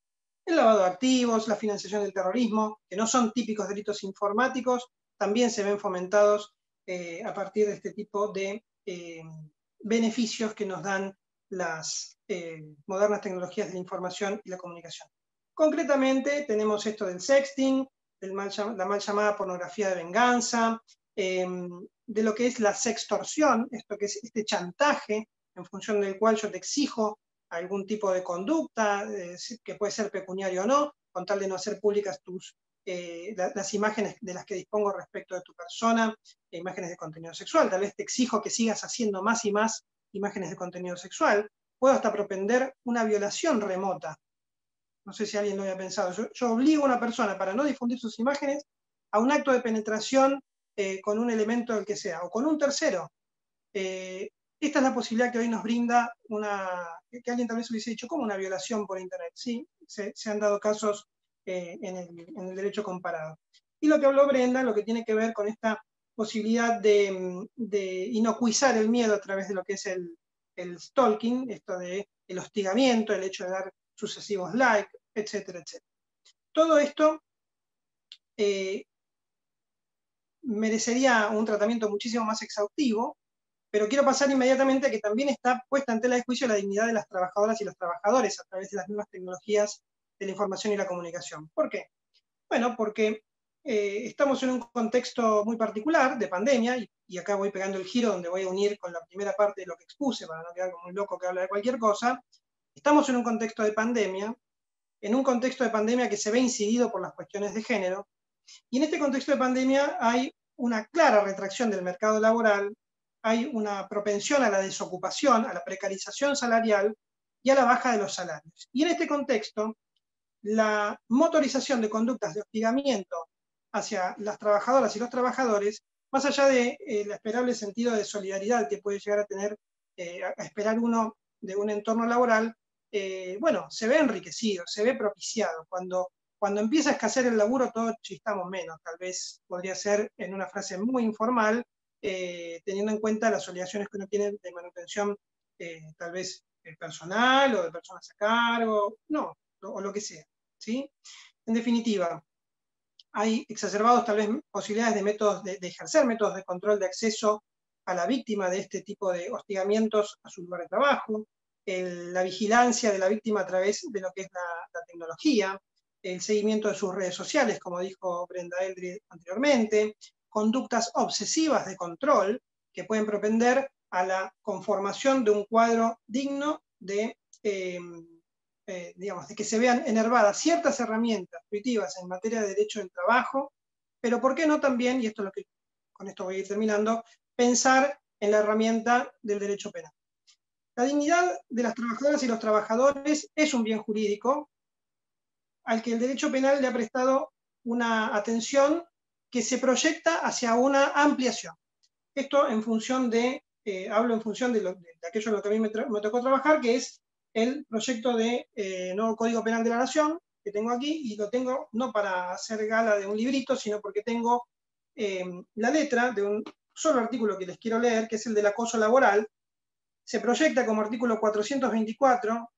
El lavado de activos, la financiación del terrorismo, que no son típicos delitos informáticos, también se ven fomentados eh, a partir de este tipo de eh, beneficios que nos dan las eh, modernas tecnologías de la información y la comunicación. Concretamente, tenemos esto del sexting, del mal, la mal llamada pornografía de venganza, eh, de lo que es la sextorsión, esto que es este chantaje en función del cual yo te exijo algún tipo de conducta, eh, que puede ser pecuniario o no, con tal de no hacer públicas tus, eh, la, las imágenes de las que dispongo respecto de tu persona, e imágenes de contenido sexual. Tal vez te exijo que sigas haciendo más y más imágenes de contenido sexual. Puedo hasta propender una violación remota. No sé si alguien lo había pensado. Yo, yo obligo a una persona para no difundir sus imágenes a un acto de penetración eh, con un elemento del que sea, o con un tercero. Eh, Esta es la posibilidad que hoy nos brinda una, que alguien tal vez hubiese dicho, como una violación por Internet. Sí, se, se han dado casos eh, en, el, en el derecho comparado. Y lo que habló Brenda, lo que tiene que ver con esta posibilidad de, de inocuizar el miedo a través de lo que es el, el stalking, esto de el hostigamiento, el hecho de dar sucesivos likes, etcétera, etcétera. Todo esto eh, merecería un tratamiento muchísimo más exhaustivo, pero quiero pasar inmediatamente a que también está puesta en tela de juicio la dignidad de las trabajadoras y los trabajadores a través de las nuevas tecnologías de la información y la comunicación. ¿Por qué? Bueno, porque eh, estamos en un contexto muy particular de pandemia, y, y acá voy pegando el giro donde voy a unir con la primera parte de lo que expuse, para no quedar como un loco que habla de cualquier cosa. Estamos en un contexto de pandemia, en un contexto de pandemia que se ve incidido por las cuestiones de género, y en este contexto de pandemia hay una clara retracción del mercado laboral, hay una propensión a la desocupación, a la precarización salarial y a la baja de los salarios. Y en este contexto, la motorización de conductas de hostigamiento hacia las trabajadoras y los trabajadores, más allá del de, eh, esperable sentido de solidaridad que puede llegar a tener, eh, a esperar uno de un entorno laboral, eh, bueno, se ve enriquecido, se ve propiciado. Cuando, cuando empieza a escasear el laburo, todos chistamos menos. Tal vez podría ser en una frase muy informal, Eh, teniendo en cuenta las obligaciones que uno tiene de manutención, eh, tal vez personal o de personas a cargo, no, o lo que sea, ¿sí? En definitiva, hay exacerbados tal vez posibilidades de, métodos de, de ejercer métodos de control de acceso a la víctima de este tipo de hostigamientos a su lugar de trabajo, el, la vigilancia de la víctima a través de lo que es la, la tecnología, el seguimiento de sus redes sociales, como dijo Brenda Eldred anteriormente, conductas obsesivas de control que pueden propender a la conformación de un cuadro digno de, eh, eh, digamos, de que se vean enervadas ciertas herramientas intuitivas en materia de derecho del trabajo, pero ¿por qué no también, y esto es lo que con esto voy a ir terminando, pensar en la herramienta del derecho penal? La dignidad de las trabajadoras y los trabajadores es un bien jurídico al que el derecho penal le ha prestado una atención que se proyecta hacia una ampliación. Esto en función de, eh, hablo en función de, lo, de aquello en lo que a mí me, me tocó trabajar, que es el proyecto de eh, nuevo Código Penal de la Nación, que tengo aquí, y lo tengo no para hacer gala de un librito, sino porque tengo eh, la letra de un solo artículo que les quiero leer, que es el del acoso laboral. Se proyecta como artículo cuatrocientos veinticuatro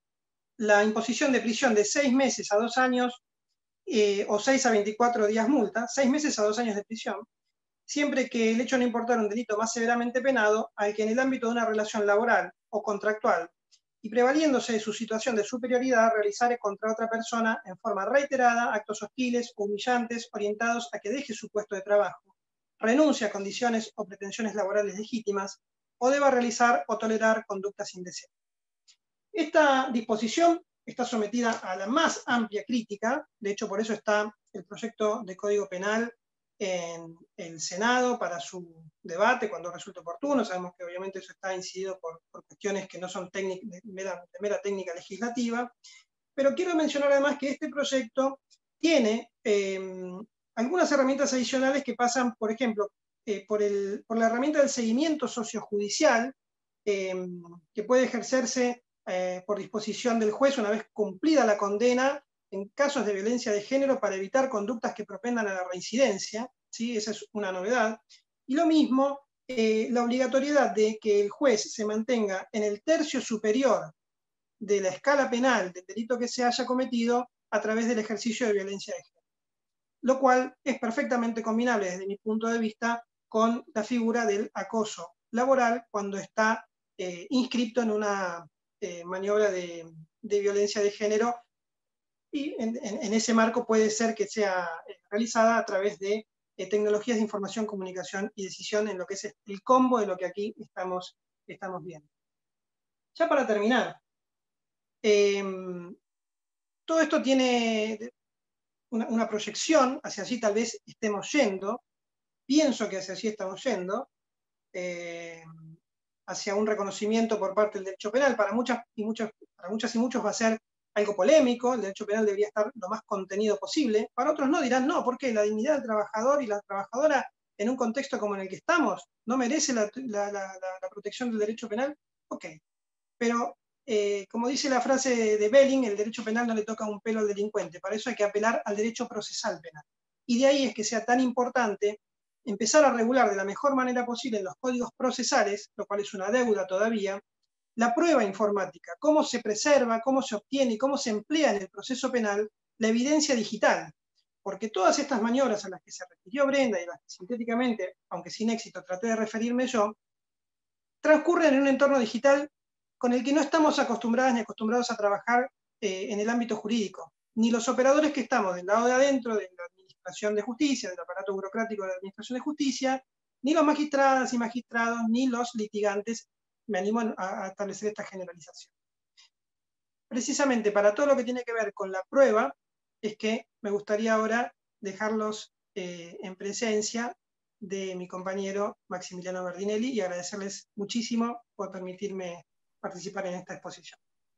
la imposición de prisión de seis meses a dos años eh, o seis a veinticuatro días multa, seis meses a dos años de prisión, siempre que el hecho no importara un delito más severamente penado al que en el ámbito de una relación laboral o contractual y prevaliéndose de su situación de superioridad realizare contra otra persona en forma reiterada actos hostiles o humillantes orientados a que deje su puesto de trabajo, renuncie a condiciones o pretensiones laborales legítimas o deba realizar o tolerar conductas indeseables. Esta disposición está sometida a la más amplia crítica, de hecho por eso está el proyecto de Código Penal en el Senado para su debate cuando resulte oportuno. Sabemos que obviamente eso está incidido por, por cuestiones que no son de mera, de mera técnica legislativa, pero quiero mencionar además que este proyecto tiene eh, algunas herramientas adicionales que pasan, por ejemplo, eh, por, el, por la herramienta del seguimiento sociojudicial, eh, que puede ejercerse eh, por disposición del juez una vez cumplida la condena en casos de violencia de género para evitar conductas que propendan a la reincidencia, ¿sí? Esa es una novedad. Y lo mismo, eh, la obligatoriedad de que el juez se mantenga en el tercio superior de la escala penal del delito que se haya cometido a través del ejercicio de violencia de género, lo cual es perfectamente combinable desde mi punto de vista con la figura del acoso laboral cuando está eh, inscripto en una eh, maniobra de, de violencia de género, y en, en, en ese marco puede ser que sea realizada a través de eh, tecnologías de información, comunicación y decisión, en lo que es el combo de lo que aquí estamos, estamos viendo. Ya para terminar, eh, todo esto tiene una, una proyección, hacia allí tal vez estemos yendo, pienso que hacia allí estamos yendo, eh, hacia un reconocimiento por parte del derecho penal. Para muchas y muchos, para muchas y muchos va a ser algo polémico, el derecho penal debería estar lo más contenido posible. Para otros no, dirán, no, porque la dignidad del trabajador y la trabajadora en un contexto como en el que estamos no merece la, la, la, la protección del derecho penal. Ok, pero eh, como dice la frase de Belling, el derecho penal no le toca un pelo al delincuente, para eso hay que apelar al derecho procesal penal. Y de ahí es que sea tan importante empezar a regular de la mejor manera posible en los códigos procesales, lo cual es una deuda todavía, la prueba informática, cómo se preserva, cómo se obtiene y cómo se emplea en el proceso penal la evidencia digital, porque todas estas maniobras a las que se refirió Brenda y a las que sintéticamente, aunque sin éxito, traté de referirme yo, transcurren en un entorno digital con el que no estamos acostumbradas ni acostumbrados a trabajar eh, en el ámbito jurídico, ni los operadores que estamos del lado de adentro de la Administración de Justicia, del aparato burocrático de la Administración de Justicia, ni los magistradas y magistrados, ni los litigantes. Me animo a establecer esta generalización. Precisamente para todo lo que tiene que ver con la prueba, es que me gustaría ahora dejarlos eh, en presencia de mi compañero Maximiliano Berdinelli y agradecerles muchísimo por permitirme participar en esta exposición.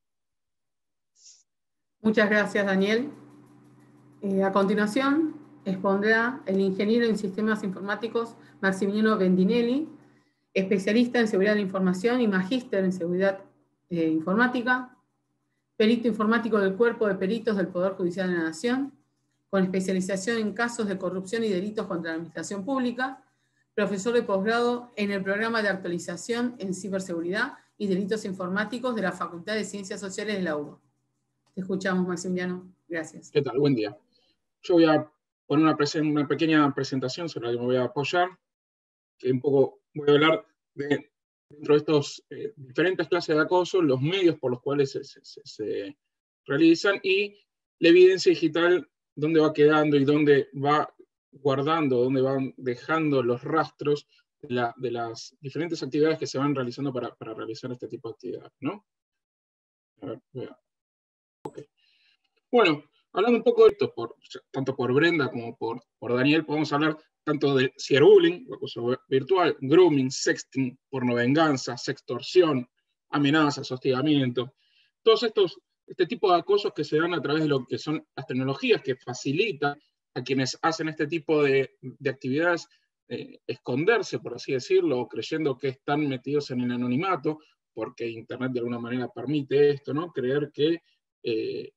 Muchas gracias, Daniel. Eh, a continuación, expondrá el ingeniero en sistemas informáticos Maximiliano Berdinelli, especialista en seguridad de la información y magíster en seguridad eh, informática, perito informático del Cuerpo de Peritos del Poder Judicial de la Nación, con especialización en casos de corrupción y delitos contra la administración pública, profesor de posgrado en el programa de actualización en ciberseguridad y delitos informáticos de la Facultad de Ciencias Sociales de la U B A. Te escuchamos, Maximiliano. Gracias. ¿Qué tal? Buen día. Yo voy a poner una, una pequeña presentación sobre la que me voy a apoyar, que un poco voy a hablar de, dentro de estos eh, diferentes clases de acoso, los medios por los cuales se, se, se, se realizan y la evidencia digital, dónde va quedando y dónde va guardando, dónde van dejando los rastros de, la, de las diferentes actividades que se van realizando para, para realizar este tipo de actividades, ¿no? A ver, voy a... Okay. Bueno, hablando un poco de esto, por, tanto por Brenda como por, por Daniel, podemos hablar tanto de ciberbullying, acoso virtual, grooming, sexting, pornovenganza, sextorsión, amenazas, hostigamiento, todos estos, este tipo de acosos que se dan a través de lo que son las tecnologías que facilitan a quienes hacen este tipo de, de actividades eh, esconderse, por así decirlo, creyendo que están metidos en el anonimato, porque Internet de alguna manera permite esto, ¿no? Creer que eh,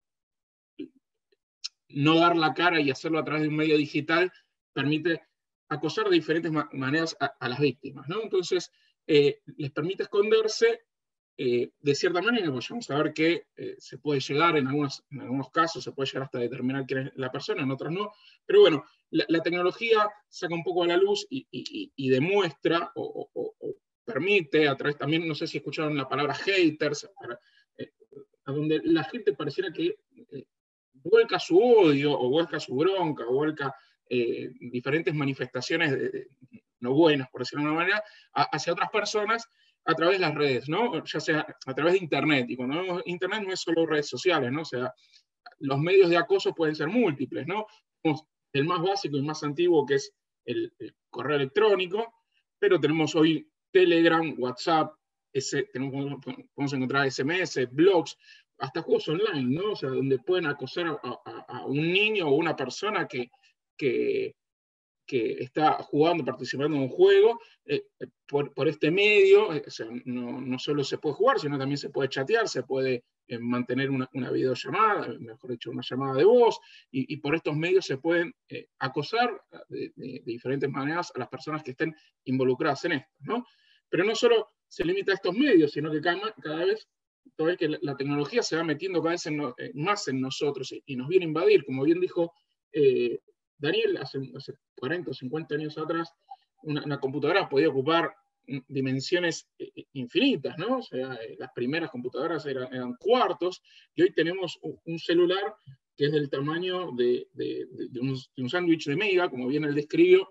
no dar la cara y hacerlo a través de un medio digital permite acosar de diferentes ma maneras a, a las víctimas, ¿no? Entonces, eh, les permite esconderse eh, de cierta manera, pues vamos a ver que eh, se puede llegar, en algunos, en algunos casos, se puede llegar hasta determinar quién es la persona, en otros no, pero bueno, la, la tecnología saca un poco a la luz y, y, y demuestra o, o, o permite, a través también, no sé si escucharon la palabra haters, para, eh, a donde la gente pareciera que eh, vuelca su odio, o vuelca su bronca, o vuelca eh, diferentes manifestaciones de, de, no buenas, por decirlo de una manera, a, hacia otras personas a través de las redes, ¿no? Ya sea a través de Internet. Y cuando vemos Internet no es solo redes sociales, ¿no? O sea, los medios de acoso pueden ser múltiples, ¿no? Tenemos el más básico y más antiguo, que es el, el correo electrónico, pero tenemos hoy Telegram, WhatsApp, ese, tenemos, podemos encontrar S M S, blogs, hasta juegos online, ¿no? O sea, donde pueden acosar a, a, a un niño o una persona que, que, que está jugando, participando en un juego, eh, por, por este medio, eh, o sea, no, no solo se puede jugar, sino también se puede chatear, se puede eh, mantener una, una videollamada, mejor dicho, una llamada de voz, y, y por estos medios se pueden eh, acosar de, de, de diferentes maneras a las personas que estén involucradas en esto, ¿no? Pero no solo se limita a estos medios, sino que cada, cada vez toda vez que la, la tecnología se va metiendo cada vez en no, eh, más en nosotros y, y nos viene a invadir, como bien dijo eh, Daniel, hace, hace cuarenta o cincuenta años atrás, una, una computadora podía ocupar dimensiones eh, infinitas, ¿no? O sea, eh, las primeras computadoras eran, eran cuartos, y hoy tenemos un, un celular que es del tamaño de, de, de, de un, de un sándwich de mega, como bien él describió,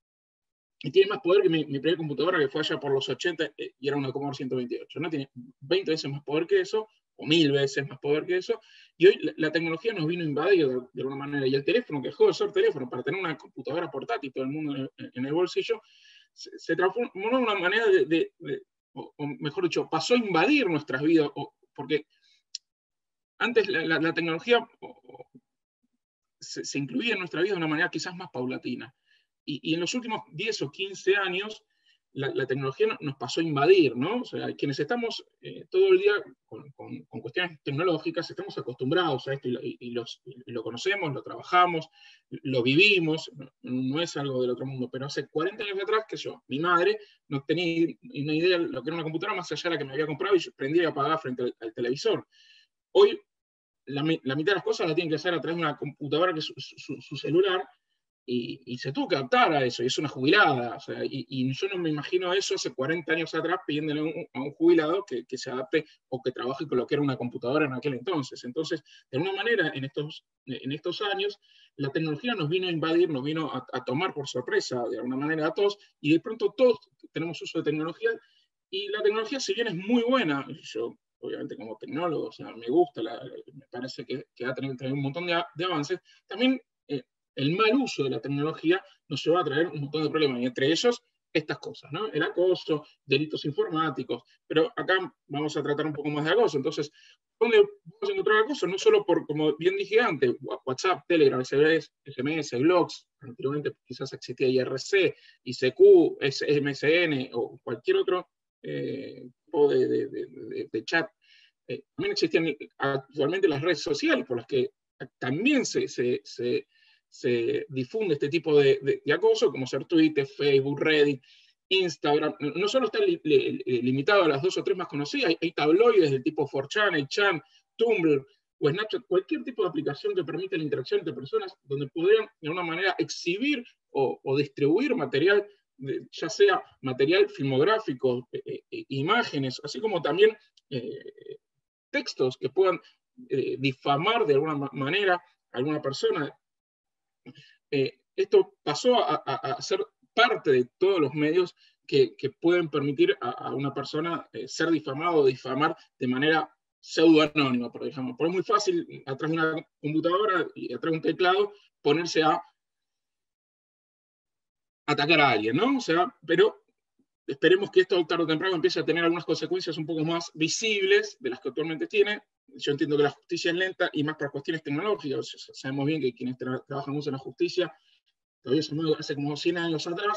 y tiene más poder que mi, mi primera computadora, que fue allá por los ochenta, eh, y era una Commodore ciento veintiocho, ¿no? Tiene veinte veces más poder que eso, o mil veces más poder que eso, y hoy la, la tecnología nos vino a invadir de, de alguna manera, y el teléfono, que dejó de ser teléfono para tener una computadora portátil, todo el mundo en, en el bolsillo, se, se transformó en una manera de, de, de o, o mejor dicho, pasó a invadir nuestras vidas, o, porque antes la, la, la tecnología o, o, se, se incluía en nuestra vida de una manera quizás más paulatina. Y, y en los últimos diez o quince años, la, la tecnología no, nos pasó a invadir, ¿no? O sea, quienes estamos eh, todo el día con, con, con cuestiones tecnológicas, estamos acostumbrados a esto y lo, y, los, y lo conocemos, lo trabajamos, lo vivimos, no, no es algo del otro mundo, pero hace cuarenta años atrás, que yo, mi madre, no tenía una idea de lo que era una computadora más allá de la que me había comprado y yo prendía y apagaba frente al, al televisor. Hoy, la, la mitad de las cosas la tienen que hacer a través de una computadora que es su, su, su celular, Y, y se tuvo que adaptar a eso, y es una jubilada, o sea, y, y yo no me imagino eso hace cuarenta años atrás pidiéndole a un, a un jubilado que, que se adapte o que trabaje con lo que era una computadora en aquel entonces. Entonces, de alguna manera, en estos, en estos años, la tecnología nos vino a invadir, nos vino a, a tomar por sorpresa, de alguna manera, a todos, y de pronto todos tenemos uso de tecnología, y la tecnología, si bien es muy buena, yo obviamente como tecnólogo, o sea, me gusta, la, me parece que, que va a tener, tener un montón de, de avances, también eh, el mal uso de la tecnología nos lleva a traer un montón de problemas, y entre ellos estas cosas, ¿no? El acoso, delitos informáticos, pero acá vamos a tratar un poco más de acoso. Entonces, ¿dónde vamos a encontrar acoso? No solo por, como bien dije antes, WhatsApp, Telegram, S M S, blogs, anteriormente quizás existía I R C, I C Q, M S N o cualquier otro eh, tipo de, de, de, de chat. Eh, también existían actualmente las redes sociales por las que también se, se, se se difunde este tipo de, de, de acoso, como ser Twitter, Facebook, Reddit, Instagram. No solo está li, li, limitado a las dos o tres más conocidas, hay, hay tabloides del tipo cuatro chan, eight chan, Tumblr o Snapchat, cualquier tipo de aplicación que permite la interacción entre personas, donde podrían de alguna manera exhibir o, o distribuir material, de, ya sea material filmográfico, eh, eh, imágenes, así como también eh, textos que puedan eh, difamar de alguna manera a alguna persona. Eh, esto pasó a, a, a ser parte de todos los medios que, que pueden permitir a, a una persona eh, ser difamado o difamar de manera pseudoanónima, por ejemplo. Porque es muy fácil, atrás de una computadora y atrás de un teclado, ponerse a atacar a alguien, ¿no? O sea, pero esperemos que esto tarde o temprano empiece a tener algunas consecuencias un poco más visibles de las que actualmente tiene. Yo entiendo que la justicia es lenta y más por cuestiones tecnológicas. Sabemos bien que quienes tra trabajan mucho en la justicia todavía se mueve hace como cien años atrás,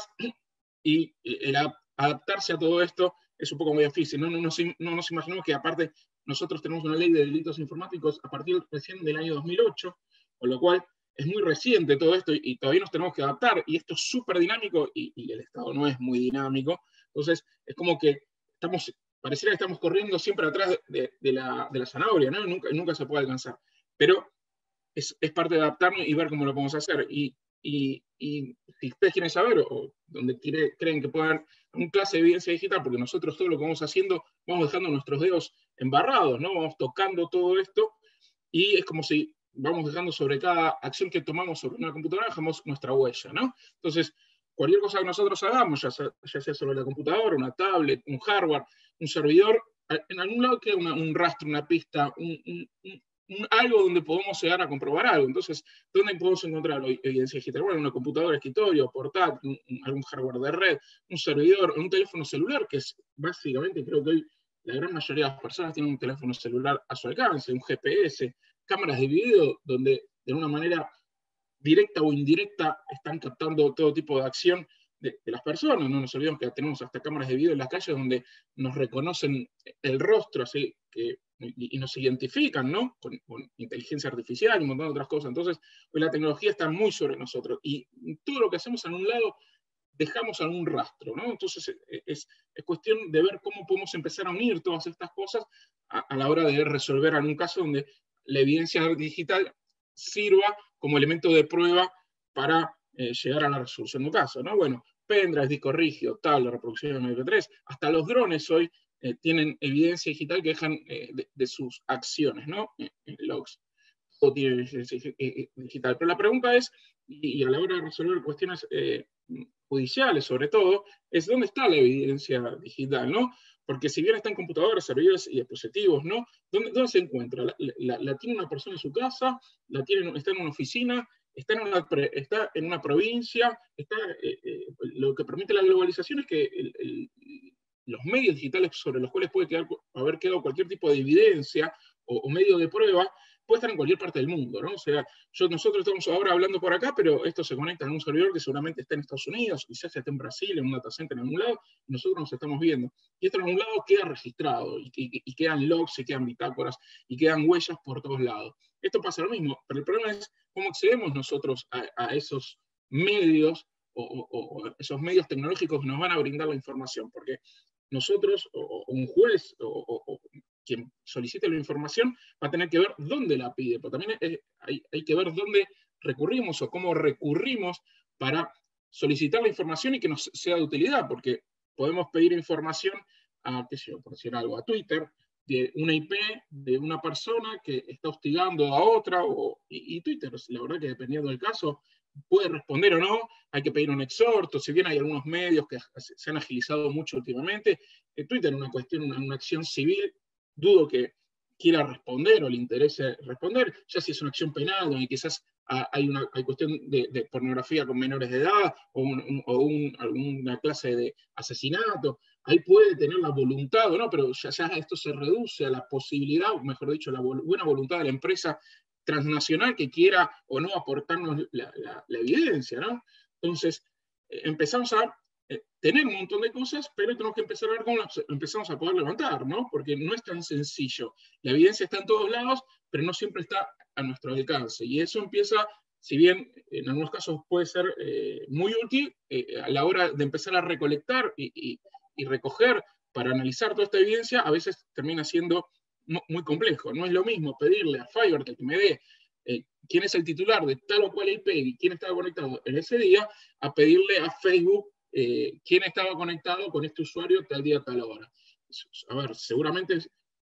y el adaptarse a todo esto es un poco muy difícil. No, no, nos, no nos imaginamos que aparte nosotros tenemos una ley de delitos informáticos a partir recién del año dos mil ocho, con lo cual es muy reciente todo esto y, y todavía nos tenemos que adaptar, y esto es súper dinámico y, y el Estado no es muy dinámico. Entonces es como que estamos, pareciera que estamos corriendo siempre atrás de, de, la, de la zanahoria, ¿no? Nunca, nunca se puede alcanzar. Pero es, es parte de adaptarnos y ver cómo lo podemos hacer. Y, y, y si ustedes quieren saber, o donde quiere, creen que puede haber una clase de evidencia digital, porque nosotros todo lo que vamos haciendo, vamos dejando nuestros dedos embarrados, ¿no? Vamos tocando todo esto, y es como si vamos dejando sobre cada acción que tomamos sobre una computadora, dejamos nuestra huella, ¿no? Entonces, cualquier cosa que nosotros hagamos, ya sea, ya sea sobre la computadora, una tablet, un hardware, un servidor, en algún lado queda una, un rastro, una pista, un, un, un, algo donde podemos llegar a comprobar algo. Entonces, ¿dónde podemos encontrar evidencia digital? Bueno, una computadora de escritorio, portátil, un, un, algún hardware de red, un servidor, un teléfono celular, que es básicamente, creo que hoy la gran mayoría de las personas tienen un teléfono celular a su alcance, un G P S, cámaras de video, donde de una manera directa o indirecta están captando todo tipo de acción de, de las personas. No nos olvidemos que tenemos hasta cámaras de video en las calles donde nos reconocen el rostro, así que, y, y nos identifican, ¿no? Con, con inteligencia artificial y un montón de otras cosas. Entonces, hoy la tecnología está muy sobre nosotros, y todo lo que hacemos en un lado dejamos algún rastro, ¿no? Entonces es, es cuestión de ver cómo podemos empezar a unir todas estas cosas a, a la hora de resolver algún caso donde la evidencia digital sirva como elemento de prueba para eh, llegar a la resolución de un caso, ¿no? Bueno, pendrive, disco rígido, tablet, reproducción de M P tres, hasta los drones hoy eh, tienen evidencia digital que dejan eh, de, de sus acciones, ¿no? Eh, logs. Todo tiene evidencia digital. Pero la pregunta es, y, y a la hora de resolver cuestiones eh, judiciales sobre todo, es dónde está la evidencia digital, ¿no? Porque si bien está en computadoras, servidores y dispositivos, ¿no? ¿Dónde, dónde se encuentra? ¿La, la, la tiene una persona en su casa? ¿La tiene, está en una oficina? ¿Está en una, está en una provincia? Está, eh, eh, lo que permite la globalización es que el, el, los medios digitales sobre los cuales puede quedar, haber quedado cualquier tipo de evidencia o, o medio de prueba, puede estar en cualquier parte del mundo, ¿no? O sea, yo, nosotros estamos ahora hablando por acá, pero esto se conecta en un servidor que seguramente está en Estados Unidos, quizás esté en Brasil, en un data center en algún lado, y nosotros nos estamos viendo. Y esto en algún lado queda registrado, y, y, y quedan logs, y quedan bitácoras, y quedan huellas por todos lados. Esto pasa lo mismo, pero el problema es cómo accedemos nosotros a, a esos medios, o, o, o esos medios tecnológicos que nos van a brindar la información, porque nosotros, o, o un juez, o, o, o quien solicite la información, va a tener que ver dónde la pide, pero también es, hay, hay que ver dónde recurrimos o cómo recurrimos para solicitar la información y que nos sea de utilidad, porque podemos pedir información a, qué sé yo, por decir algo, a Twitter, de una I P de una persona que está hostigando a otra, o, y, y Twitter, la verdad que dependiendo del caso, puede responder o no, hay que pedir un exhorto, si bien hay algunos medios que se han agilizado mucho últimamente, Twitter es una cuestión, una, una acción civil, dudo que quiera responder o le interese responder, ya si es una acción penal donde quizás hay una hay cuestión de, de pornografía con menores de edad o, un, un, o un, alguna clase de asesinato, ahí puede tener la voluntad, ¿no? Pero ya, ya esto se reduce a la posibilidad, o mejor dicho, la vol buena voluntad de la empresa transnacional que quiera o no aportarnos la, la, la evidencia, ¿no? Entonces, eh, empezamos a eh, tener un montón de cosas, pero tenemos que empezar a ver cómo las empezamos a poder levantar, ¿no? Porque no es tan sencillo. La evidencia está en todos lados, pero no siempre está a nuestro alcance. Y eso empieza, si bien en algunos casos puede ser eh, muy útil, eh, a la hora de empezar a recolectar y, y, y recoger para analizar toda esta evidencia, a veces termina siendo muy complejo. No es lo mismo pedirle a Fiverr que me dé eh, quién es el titular de tal o cual I P y quién estaba conectado en ese día, a pedirle a Facebook eh, quién estaba conectado con este usuario tal día, tal hora. A ver, seguramente,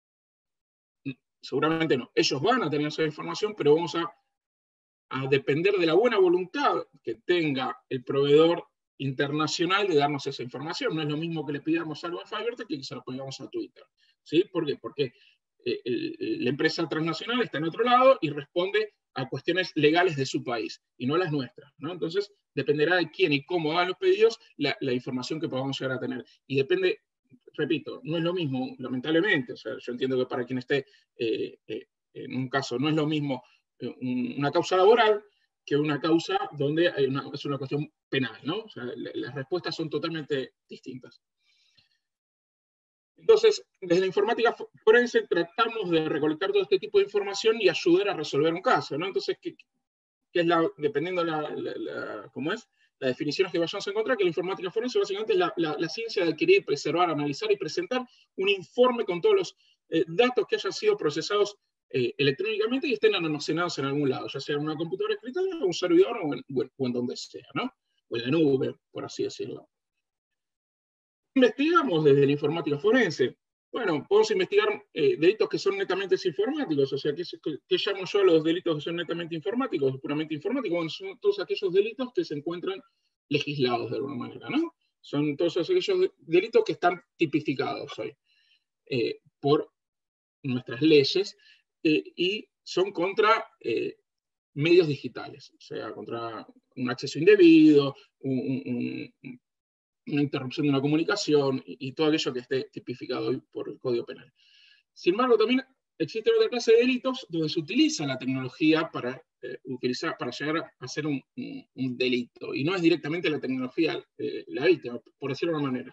seguramente no. Ellos van a tener esa información, pero vamos a, a depender de la buena voluntad que tenga el proveedor internacional de darnos esa información. No es lo mismo que le pidamos algo a Fiverr que que se lo pongamos a Twitter. ¿Sí? ¿Por qué? Porque eh, el, la empresa transnacional está en otro lado y responde a cuestiones legales de su país, y no las nuestras, ¿no? Entonces, dependerá de quién y cómo hagan los pedidos, la, la información que podamos llegar a tener. Y depende, repito, no es lo mismo, lamentablemente, o sea, yo entiendo que para quien esté eh, eh, en un caso, no es lo mismo eh, un, una causa laboral que una causa donde hay una, es una cuestión penal, ¿no? O sea, la, las respuestas son totalmente distintas. Entonces, desde la informática forense tratamos de recolectar todo este tipo de información y ayudar a resolver un caso, ¿no? Entonces, ¿qué, qué es la, dependiendo la, la, la, ¿cómo es? Las definiciones que vayamos a encontrar, que la informática forense básicamente es la, la, la ciencia de adquirir, preservar, analizar y presentar un informe con todos los eh, datos que hayan sido procesados eh, electrónicamente y estén almacenados en algún lado, ya sea en una computadora escritorio, un servidor o en, o en donde sea, ¿no? O en la nube, por así decirlo. Investigamos desde la informática forense. Bueno, podemos investigar eh, delitos que son netamente informáticos, o sea, ¿qué, qué llamo yo a los delitos que son netamente informáticos, puramente informáticos? Bueno, son todos aquellos delitos que se encuentran legislados de alguna manera, ¿no? Son todos aquellos delitos que están tipificados hoy eh, por nuestras leyes eh, y son contra eh, medios digitales, o sea, contra un acceso indebido, un, un, un una interrupción de una comunicación y, y todo aquello que esté tipificado hoy por el Código Penal. Sin embargo, también existe otra clase de delitos donde se utiliza la tecnología para, eh, utilizar, para llegar a hacer un, un, un delito, y no es directamente la tecnología eh, la víctima, por decirlo de una manera.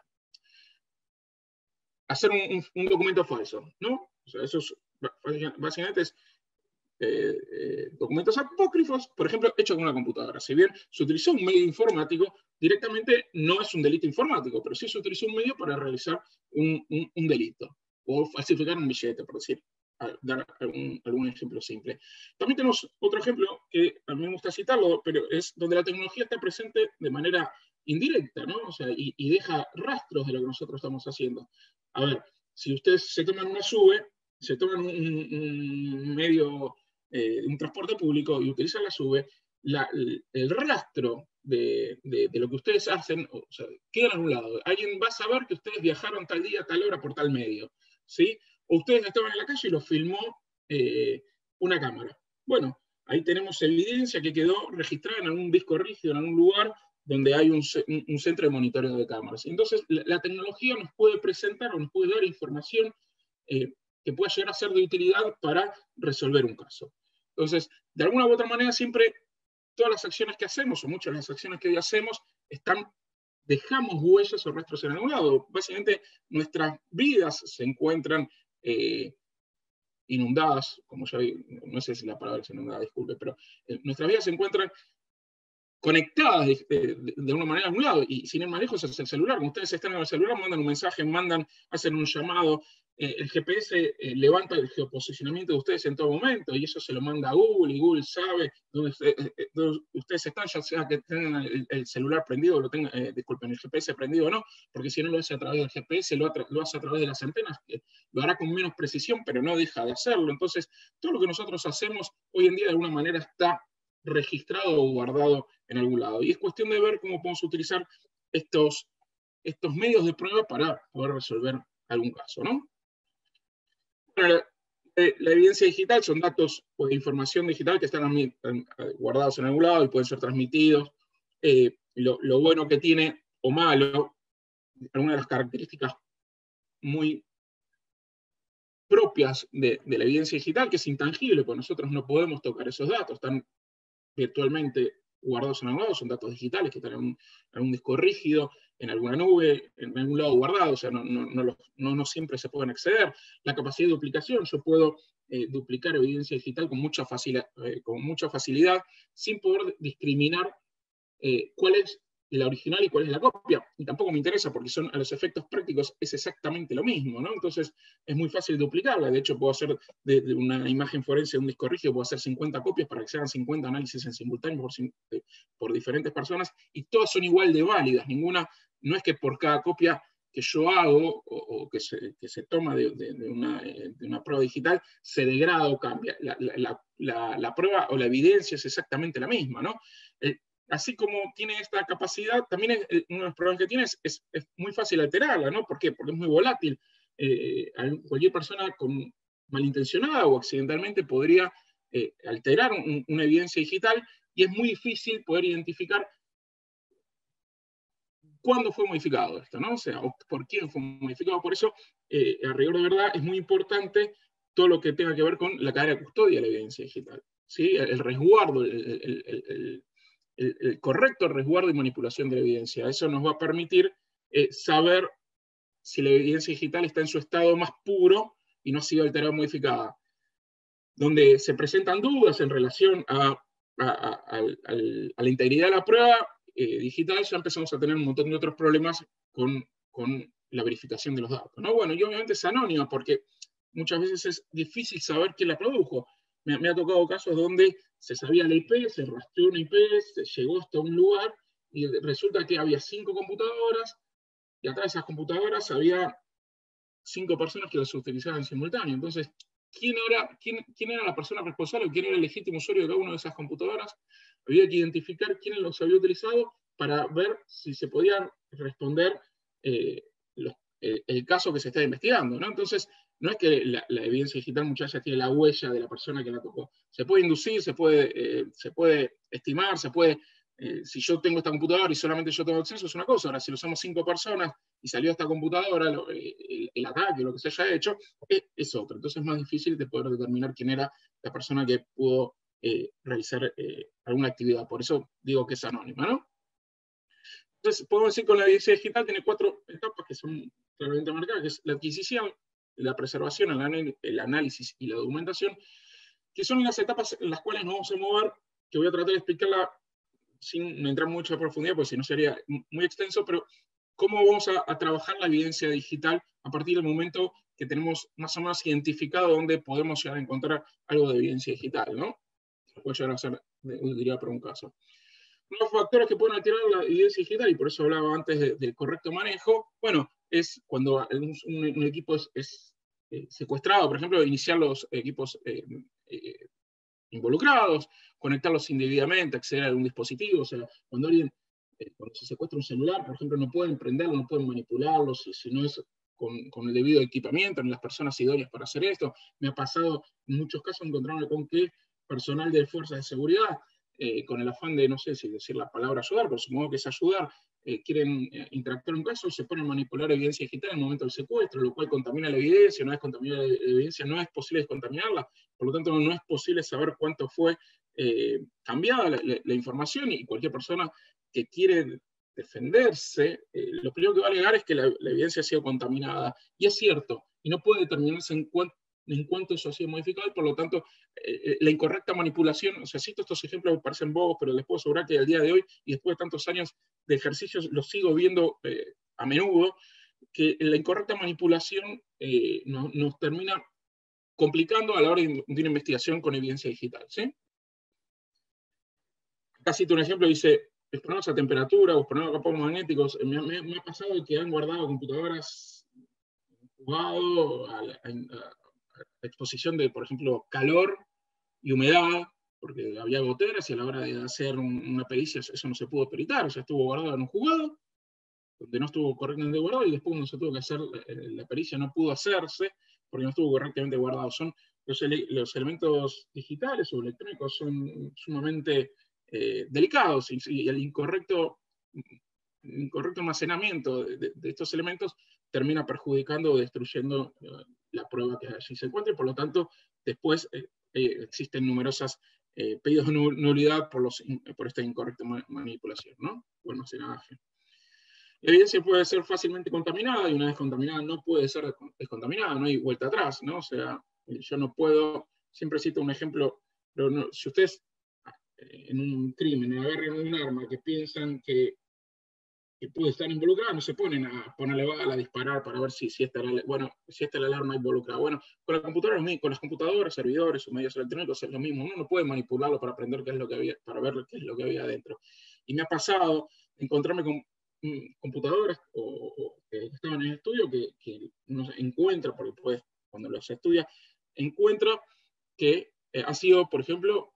Hacer un, un, un documento falso, ¿no? O sea, eso es, básicamente es Eh, eh, documentos apócrifos, por ejemplo, hechos con una computadora. Si bien se utilizó un medio informático, directamente no es un delito informático, pero sí se utilizó un medio para realizar un, un, un delito, o falsificar un billete, por decir, dar algún, algún ejemplo simple. También tenemos otro ejemplo que a mí me gusta citarlo, pero es donde la tecnología está presente de manera indirecta, ¿no? O sea, y, y deja rastros de lo que nosotros estamos haciendo. A ver, si ustedes se toman una SUBE, se toman un, un medio, eh, un transporte público y utilizan la SUBE, la, el, el rastro de, de, de lo que ustedes hacen, o sea, queda en un lado. Alguien va a saber que ustedes viajaron tal día, tal hora, por tal medio, ¿sí? O ustedes estaban en la calle y lo filmó eh, una cámara. Bueno, ahí tenemos evidencia que quedó registrada en algún disco rígido, en algún lugar donde hay un, un centro de monitoreo de cámaras. Entonces, la, la tecnología nos puede presentar o nos puede dar información eh, que pueda llegar a ser de utilidad para resolver un caso. Entonces, de alguna u otra manera, siempre todas las acciones que hacemos, o muchas de las acciones que hoy hacemos, están, dejamos huellas o rastros en algún lado. Básicamente, nuestras vidas se encuentran eh, inundadas, como ya vi, no sé si la palabra es inundada, disculpe, pero eh, nuestras vidas se encuentran conectadas de, de, de una manera a algún lado, y sin ir más lejos es el celular. Cuando ustedes están en el celular, mandan un mensaje, mandan, hacen un llamado, eh, el G P S eh, levanta el geoposicionamiento de ustedes en todo momento, y eso se lo manda a Google, y Google sabe dónde, eh, eh, dónde ustedes están, ya sea que tengan el, el celular prendido, o lo tengan, eh, disculpen, el G P S prendido o no, porque si no lo hace a través del G P S, lo, lo hace a través de las antenas, que lo hará con menos precisión, pero no deja de hacerlo. Entonces, todo lo que nosotros hacemos hoy en día de alguna manera está registrado o guardado en algún lado. Y es cuestión de ver cómo podemos utilizar estos, estos medios de prueba para poder resolver algún caso, ¿no? Bueno, la, la evidencia digital son datos o información digital que están guardados en algún lado y pueden ser transmitidos. Eh, lo, lo bueno que tiene, o malo, algunas de las características muy propias de, de la evidencia digital, que es intangible, porque nosotros no podemos tocar esos datos, están virtualmente guardados en algún lado, son datos digitales que están en un, en un disco rígido, en alguna nube, en algún lado guardado, o sea, no, no, no, los, no, no siempre se pueden acceder. La capacidad de duplicación, yo puedo eh, duplicar evidencia digital con mucha, facilidad, eh, con mucha facilidad, sin poder discriminar eh, cuál es la original y cuál es la copia, y tampoco me interesa porque son, a los efectos prácticos es exactamente lo mismo, ¿no? Entonces es muy fácil duplicarla. De hecho, puedo hacer de, de una imagen forense de un disco rígido, puedo hacer cincuenta copias para que se hagan cincuenta análisis en simultáneo por, por diferentes personas, y todas son igual de válidas. Ninguna, no es que por cada copia que yo hago o, o que, se, que se toma de, de, de, una, de una prueba digital se degrada o cambia. La, la, la, la, la prueba o la evidencia es exactamente la misma, ¿no? El, así como tiene esta capacidad, también es, uno de los problemas que tiene es, es, es muy fácil alterarla, ¿no? ¿Por qué? Porque es muy volátil. Eh, cualquier persona con, malintencionada o accidentalmente podría eh, alterar un, una evidencia digital, y es muy difícil poder identificar cuándo fue modificado esto, ¿no? O sea, o por quién fue modificado. Por eso, eh, a rigor de verdad, es muy importante todo lo que tenga que ver con la cadena de custodia de la evidencia digital, ¿sí? El, el resguardo, el, el, el, el, el correcto resguardo y manipulación de la evidencia. Eso nos va a permitir eh, saber si la evidencia digital está en su estado más puro y no ha sido alterada o modificada. Donde se presentan dudas en relación a, a, a, a, a la integridad de la prueba eh, digital, ya empezamos a tener un montón de otros problemas con, con la verificación de los datos, ¿no? Bueno, y obviamente es anónima, porque muchas veces es difícil saber quién la produjo. Me, me ha tocado casos donde se sabía la I P, se rastreó una I P, se llegó hasta un lugar, y resulta que había cinco computadoras, y atrás de esas computadoras había cinco personas que las utilizaban en simultáneo. Entonces, ¿quién era, quién, quién era la persona responsable, quién era el legítimo usuario de cada una de esas computadoras? Había que identificar quién los había utilizado para ver si se podía responder eh, los, eh, el caso que se está investigando, ¿no? Entonces, no es que la, la evidencia digital muchas veces tiene la huella de la persona que la tocó. Se puede inducir, se puede, eh, se puede estimar, se puede... Eh, si yo tengo esta computadora y solamente yo tengo acceso, es una cosa. Ahora, si lo usamos cinco personas y salió esta computadora, lo, el, el ataque, lo que se haya hecho, es, es otro. Entonces es más difícil de poder determinar quién era la persona que pudo eh, realizar eh, alguna actividad. Por eso digo que es anónima, ¿no? Entonces, podemos decir que con la evidencia digital tiene cuatro etapas que son claramente marcadas, que es la adquisición, la preservación, el, el análisis y la documentación, que son las etapas en las cuales nos vamos a mover, que voy a tratar de explicarla sin entrar mucho en profundidad, porque si no sería muy extenso, pero cómo vamos a, a trabajar la evidencia digital a partir del momento que tenemos más o menos identificado dónde podemos llegar a encontrar algo de evidencia digital, ¿no? Puede llegar a ser de utilidad para un caso. Unos factores que pueden alterar la evidencia digital, y por eso hablaba antes de, del correcto manejo, bueno, es cuando un, un, un equipo es, es eh, secuestrado, por ejemplo, iniciar los equipos eh, eh, involucrados, conectarlos indebidamente, acceder a algún dispositivo. O sea, cuando alguien, eh, cuando se secuestra un celular, por ejemplo, no pueden prenderlo, no pueden manipularlo, si, si no es con, con el debido equipamiento, ni las personas idóneas para hacer esto. Me ha pasado en muchos casos encontrarme con que personal de fuerzas de seguridad, eh, con el afán de, no sé si decir la palabra ayudar, pero supongo que es ayudar, eh, quieren eh, interactuar en un caso, se ponen a manipular evidencia digital en el momento del secuestro, lo cual contamina la evidencia. Una vez contaminada la evidencia, no es posible descontaminarla, por lo tanto no es posible saber cuánto fue eh, cambiada la, la, la información, y cualquier persona que quiere defenderse, eh, lo primero que va a alegar es que la, la evidencia ha sido contaminada, y es cierto, y no puede determinarse en cuánto en cuanto eso ha sido modificado, y por lo tanto, eh, la incorrecta manipulación, o sea, cito estos ejemplos que parecen bobos, pero les puedo asegurar que al día de hoy, y después de tantos años de ejercicios, los sigo viendo eh, a menudo, que la incorrecta manipulación eh, nos, nos termina complicando a la hora de una investigación con evidencia digital, ¿sí? Acá cito un ejemplo, dice, exponemos a temperatura o exponemos a campos magnéticos. Me, me, me ha pasado que han guardado computadoras, jugado a, a, a exposición de, por ejemplo, calor y humedad, porque había goteras, y a la hora de hacer un, una pericia eso no se pudo peritar, o sea, estuvo guardado en un jugado, donde no estuvo correctamente guardado, y después cuando se tuvo que hacer la, la pericia no pudo hacerse, porque no estuvo correctamente guardado. Son los, ele los elementos digitales o electrónicos son sumamente eh, delicados, y, y el incorrecto, incorrecto almacenamiento de, de, de estos elementos termina perjudicando o destruyendo eh, la prueba que allí se encuentra, y por lo tanto después eh, eh, existen numerosas eh, pedidos de nulidad por, los, por esta incorrecta manipulación, ¿no? O almacenaje. La evidencia puede ser fácilmente contaminada, y una vez contaminada no puede ser descontaminada, no hay vuelta atrás, ¿no? O sea, yo no puedo, siempre cito un ejemplo, pero no, si ustedes en un crimen agarran un arma que piensan que que puede estar involucrada, no se ponen a ponerle bala, a disparar para ver si, si, está la, bueno, si está la alarma involucrada. Bueno, con la computadora, con las computadoras, servidores o medios electrónicos es lo mismo. Uno no puede manipularlo para aprender qué es lo que había, para ver qué es lo que había adentro. Y me ha pasado encontrarme con mm, computadoras o, o que estaban en el estudio que, que uno encuentra, porque pues, cuando los estudia, encuentra que eh, ha sido, por ejemplo,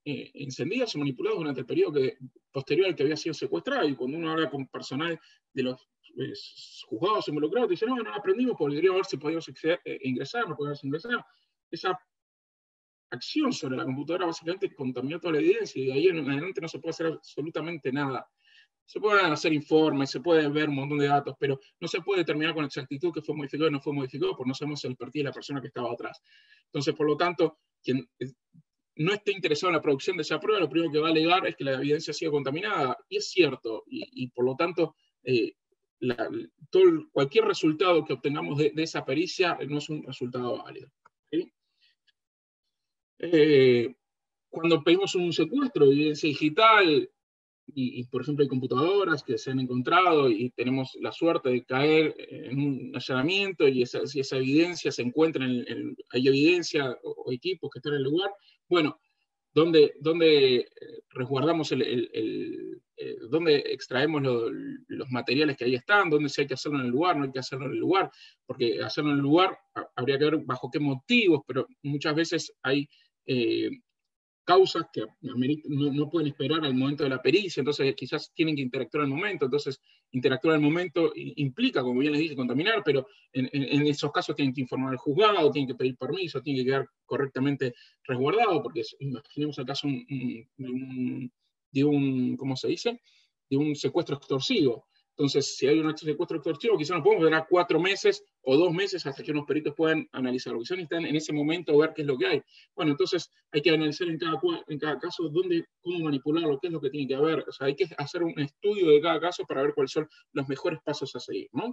eh, encendidas o manipuladas durante el periodo que, posterior al que había sido secuestrado. Y cuando uno habla con personal de los eh, juzgados involucrados, dicen, no, no aprendimos porque queríamos ver si podíamos acceder, eh, ingresar, no podíamos ingresar. Esa acción sobre la computadora básicamente contaminó toda la evidencia y de ahí en adelante no se puede hacer absolutamente nada. Se pueden hacer informes, se puede ver un montón de datos, pero no se puede determinar con exactitud qué fue modificado y no fue modificado porque no sabemos el perfil de la persona que estaba atrás. Entonces, por lo tanto, quien no esté interesado en la producción de esa prueba, lo primero que va a alegar es que la evidencia ha sido contaminada. Y es cierto, y, y por lo tanto, eh, la, todo el, cualquier resultado que obtengamos de, de esa pericia no es un resultado válido. ¿Sí? Eh, cuando pedimos un secuestro de evidencia digital, y, y por ejemplo hay computadoras que se han encontrado y tenemos la suerte de caer en un allanamiento y esa, si esa evidencia se encuentra, en, en, hay evidencia o, o equipos que están en el lugar, bueno, ¿dónde, dónde resguardamos el, el, el, el dónde extraemos lo, los materiales que ahí están, dónde si hay que hacerlo en el lugar, no hay que hacerlo en el lugar, porque hacerlo en el lugar habría que ver bajo qué motivos, pero muchas veces hay eh, causas que no, no pueden esperar al momento de la pericia, entonces quizás tienen que interactuar al momento, entonces interactuar al momento implica, como bien les dije, contaminar, pero en, en, en esos casos tienen que informar al juzgado, tienen que pedir permiso, tienen que quedar correctamente resguardado, porque imaginemos el caso un, un, un, de un, ¿cómo se dice?, de un secuestro extorsivo. Entonces, si hay un secuestro extorsivo, quizás nos podemos esperar cuatro meses o dos meses hasta que unos peritos puedan analizarlo. Quizás necesitan en ese momento ver qué es lo que hay. Bueno, entonces hay que analizar en cada, en cada caso dónde, cómo manipularlo, qué es lo que tiene que haber. O sea, hay que hacer un estudio de cada caso para ver cuáles son los mejores pasos a seguir, ¿no?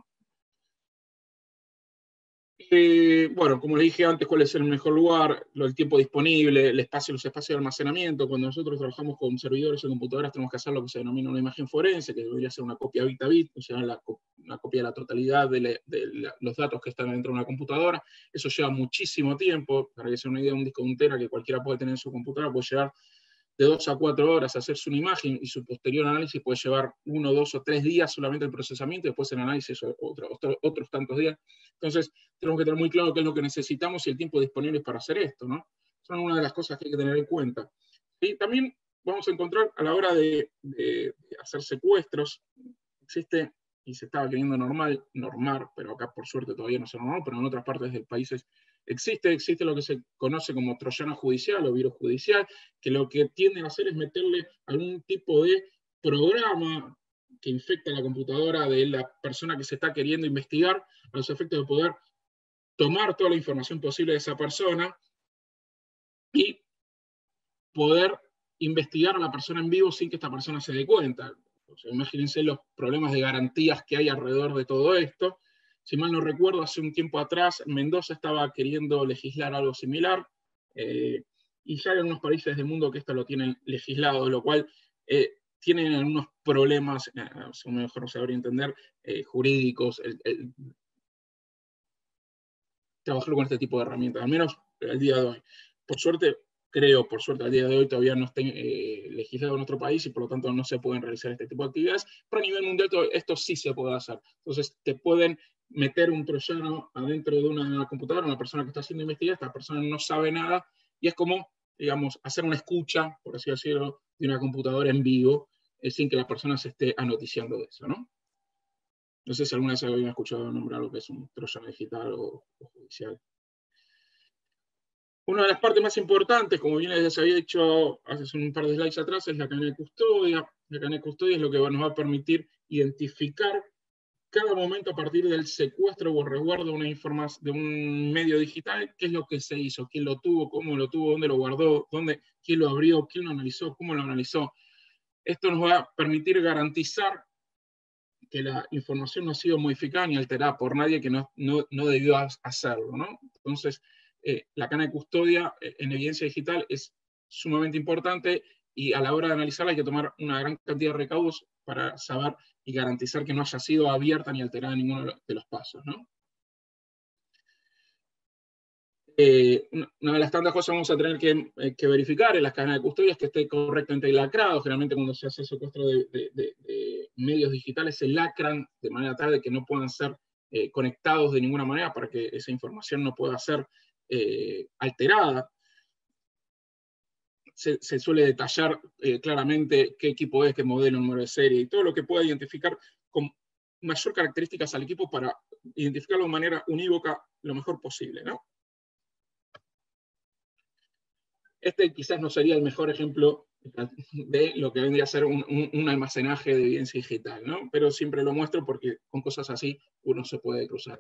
Eh, bueno, como les dije antes, cuál es el mejor lugar, el tiempo disponible, el espacio, los espacios de almacenamiento. Cuando nosotros trabajamos con servidores o computadoras, tenemos que hacer lo que se denomina una imagen forense, que debería ser una copia bit a bit, o sea, la, una copia de la totalidad de, le, de la, los datos que están dentro de una computadora. Eso lleva muchísimo tiempo. Para que sea una idea, un disco de un tera que cualquiera puede tener en su computadora puede llevar de dos a cuatro horas hacerse una imagen y su posterior análisis puede llevar uno, dos o tres días solamente el procesamiento y después el análisis otro, otro, otros tantos días. Entonces, tenemos que tener muy claro qué es lo que necesitamos y el tiempo disponible para hacer esto, ¿no? Son una de las cosas que hay que tener en cuenta. Y también vamos a encontrar a la hora de, de, de hacer secuestros, existe, y se estaba queriendo normal, normar, pero acá por suerte todavía no se normó, pero en otras partes del país existe, existe lo que se conoce como troyano judicial o virus judicial, que lo que tienden a hacer es meterle algún tipo de programa que infecta la computadora de la persona que se está queriendo investigar, a los efectos de poder tomar toda la información posible de esa persona y poder investigar a la persona en vivo sin que esta persona se dé cuenta. O sea, imagínense los problemas de garantías que hay alrededor de todo esto. Si mal no recuerdo, hace un tiempo atrás Mendoza estaba queriendo legislar algo similar, eh, y ya hay algunos países del mundo que esto lo tienen legislado, lo cual eh, tienen algunos problemas, eh, o mejor no sabría entender, eh, jurídicos, el, el, trabajar con este tipo de herramientas, al menos al día de hoy. Por suerte, creo, por suerte, al día de hoy todavía no está eh, legislado en nuestro país y por lo tanto no se pueden realizar este tipo de actividades, pero a nivel mundial todo esto sí se puede hacer. Entonces, te pueden meter un troyano adentro de una computadora, una persona que está siendo investigada, esta persona no sabe nada, y es como, digamos, hacer una escucha, por así decirlo, de una computadora en vivo, eh, sin que la persona se esté anoticiando de eso, ¿no? No sé si alguna vez habían escuchado nombrar lo que es un troyano digital o, o judicial. Una de las partes más importantes, como bien les había dicho hace un par de slides atrás, es la cadena de custodia. La cadena de custodia es lo que nos va a permitir identificar cada momento a partir del secuestro o resguardo de, una información, de un medio digital, qué es lo que se hizo, quién lo tuvo, cómo lo tuvo, dónde lo guardó, dónde, quién lo abrió, quién lo analizó, cómo lo analizó. Esto nos va a permitir garantizar que la información no ha sido modificada ni alterada por nadie que no, no, no debió hacerlo, ¿no? Entonces, eh, la cadena de custodia eh, en evidencia digital es sumamente importante y a la hora de analizarla hay que tomar una gran cantidad de recaudos para saber y garantizar que no haya sido abierta ni alterada ninguno de los pasos, ¿no? Eh, una de las tantas cosas vamos a tener que, eh, que verificar en las cadenas de custodia es que esté correctamente lacrado. Generalmente cuando se hace secuestro de, de, de, de medios digitales se lacran de manera tal de que no puedan ser eh, conectados de ninguna manera para que esa información no pueda ser eh, alterada. se, se suele detallar eh, claramente qué equipo es, qué modelo, número de serie, y todo lo que pueda identificar con mayor características al equipo para identificarlo de manera unívoca lo mejor posible, ¿no? Este quizás no sería el mejor ejemplo de lo que vendría a ser un, un, un almacenaje de evidencia digital, ¿no? Pero siempre lo muestro porque con cosas así uno se puede cruzar.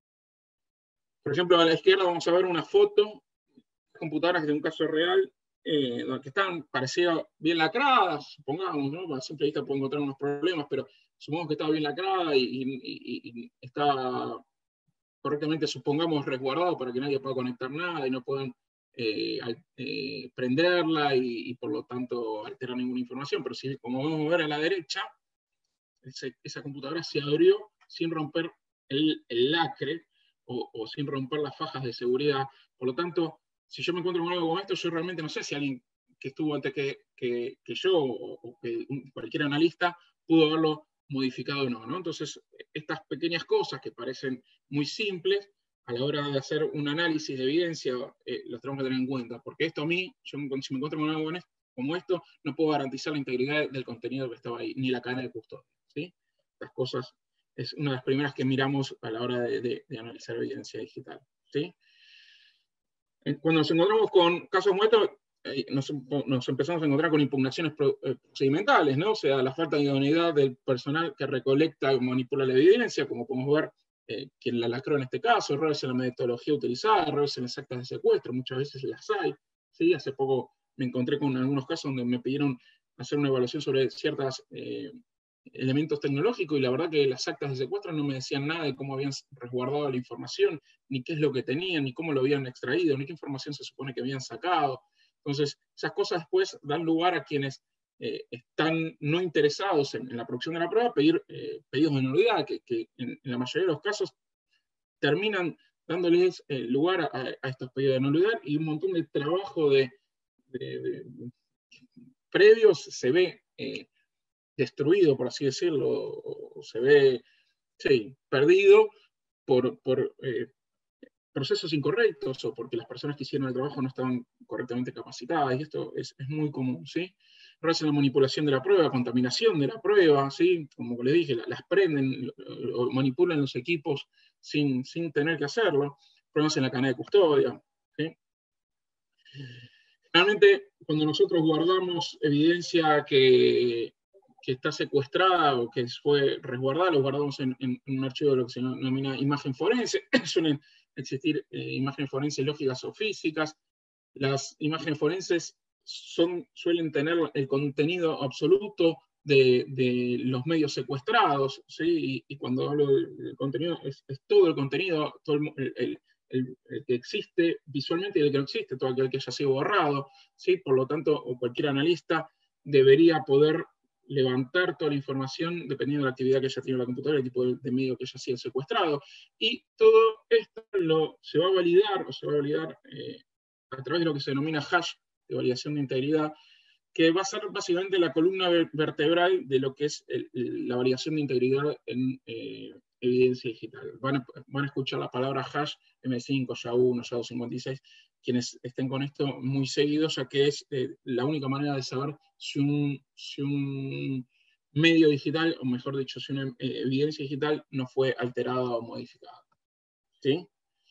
Por ejemplo, a la izquierda vamos a ver una foto de computadoras de un caso real eh, que están parecidas bien lacradas, supongamos, ¿no? A simple vista puedo encontrar unos problemas, pero supongamos que está bien lacrada y, y, y, y está correctamente, supongamos, resguardado para que nadie pueda conectar nada y no puedan eh, eh, prenderla y, y por lo tanto alterar ninguna información. Pero si, como vamos a ver a la derecha, ese, esa computadora se abrió sin romper el, el lacre o, o sin romper las fajas de seguridad. Por lo tanto, si yo me encuentro con algo como esto, yo realmente no sé si alguien que estuvo antes que, que, que yo o, o que un, cualquier analista pudo haberlo modificado o no, ¿no? Entonces, estas pequeñas cosas que parecen muy simples, a la hora de hacer un análisis de evidencia, eh, los tenemos que tener en cuenta, porque esto a mí, yo si me encuentro con algo como esto, no puedo garantizar la integridad del contenido que estaba ahí, ni la cadena de custodia, ¿sí? Estas cosas es una de las primeras que miramos a la hora de, de, de analizar evidencia digital, ¿sí? Cuando nos encontramos con casos como estos, Nos, nos empezamos a encontrar con impugnaciones procedimentales, ¿no? O sea, la falta de idoneidad del personal que recolecta y manipula la evidencia, como podemos ver, eh, quien la lacró en este caso, errores en la metodología utilizada, errores en las actas de secuestro, muchas veces las hay, ¿sí? Hace poco me encontré con algunos casos donde me pidieron hacer una evaluación sobre ciertos eh, elementos tecnológicos y la verdad que las actas de secuestro no me decían nada de cómo habían resguardado la información, ni qué es lo que tenían, ni cómo lo habían extraído, ni qué información se supone que habían sacado. Entonces, esas cosas después dan lugar a quienes eh, están no interesados en, en la producción de la prueba a pedir eh, pedidos de nulidad, que, que en, en la mayoría de los casos terminan dándoles eh, lugar a, a estos pedidos de nulidad y un montón de trabajo de, de, de previos se ve eh, destruido, por así decirlo, o, o se ve sí, perdido por, por eh, procesos incorrectos o porque las personas que hicieron el trabajo no estaban correctamente capacitadas, y esto es, es muy común, ¿sí? Errores en la manipulación de la prueba, contaminación de la prueba, ¿sí? Como les dije, las prenden o manipulan los equipos sin, sin tener que hacerlo, problemas en la cadena de custodia, ¿sí? Realmente, cuando nosotros guardamos evidencia que, que está secuestrada o que fue resguardada, lo guardamos en, en, en un archivo de lo que se denomina imagen forense. Suelen existir eh, imágenes forenses lógicas o físicas. Las imágenes forenses son, suelen tener el contenido absoluto de, de los medios secuestrados, ¿sí? Y, y cuando hablo del contenido, es, es todo el contenido, todo el, el, el, el que existe visualmente y el que no existe, todo aquel que haya sido borrado, ¿sí? Por lo tanto, o cualquier analista debería poder levantar toda la información dependiendo de la actividad que haya tenido la computadora, el tipo de, de medio que haya sido secuestrado. Y todo esto lo, se va a validar, o se va a validar eh, a través de lo que se denomina hash de validación de integridad, que va a ser básicamente la columna vertebral de lo que es el, la validación de integridad en eh, evidencia digital. Van a, van a escuchar la palabra hash, eme cinco, S H A uno, S H A doscientos cincuenta y seis, quienes estén con esto muy seguidos, ya que es eh, la única manera de saber si un, si un medio digital, o mejor dicho, si una eh, evidencia digital no fue alterada o modificada. ¿Sí?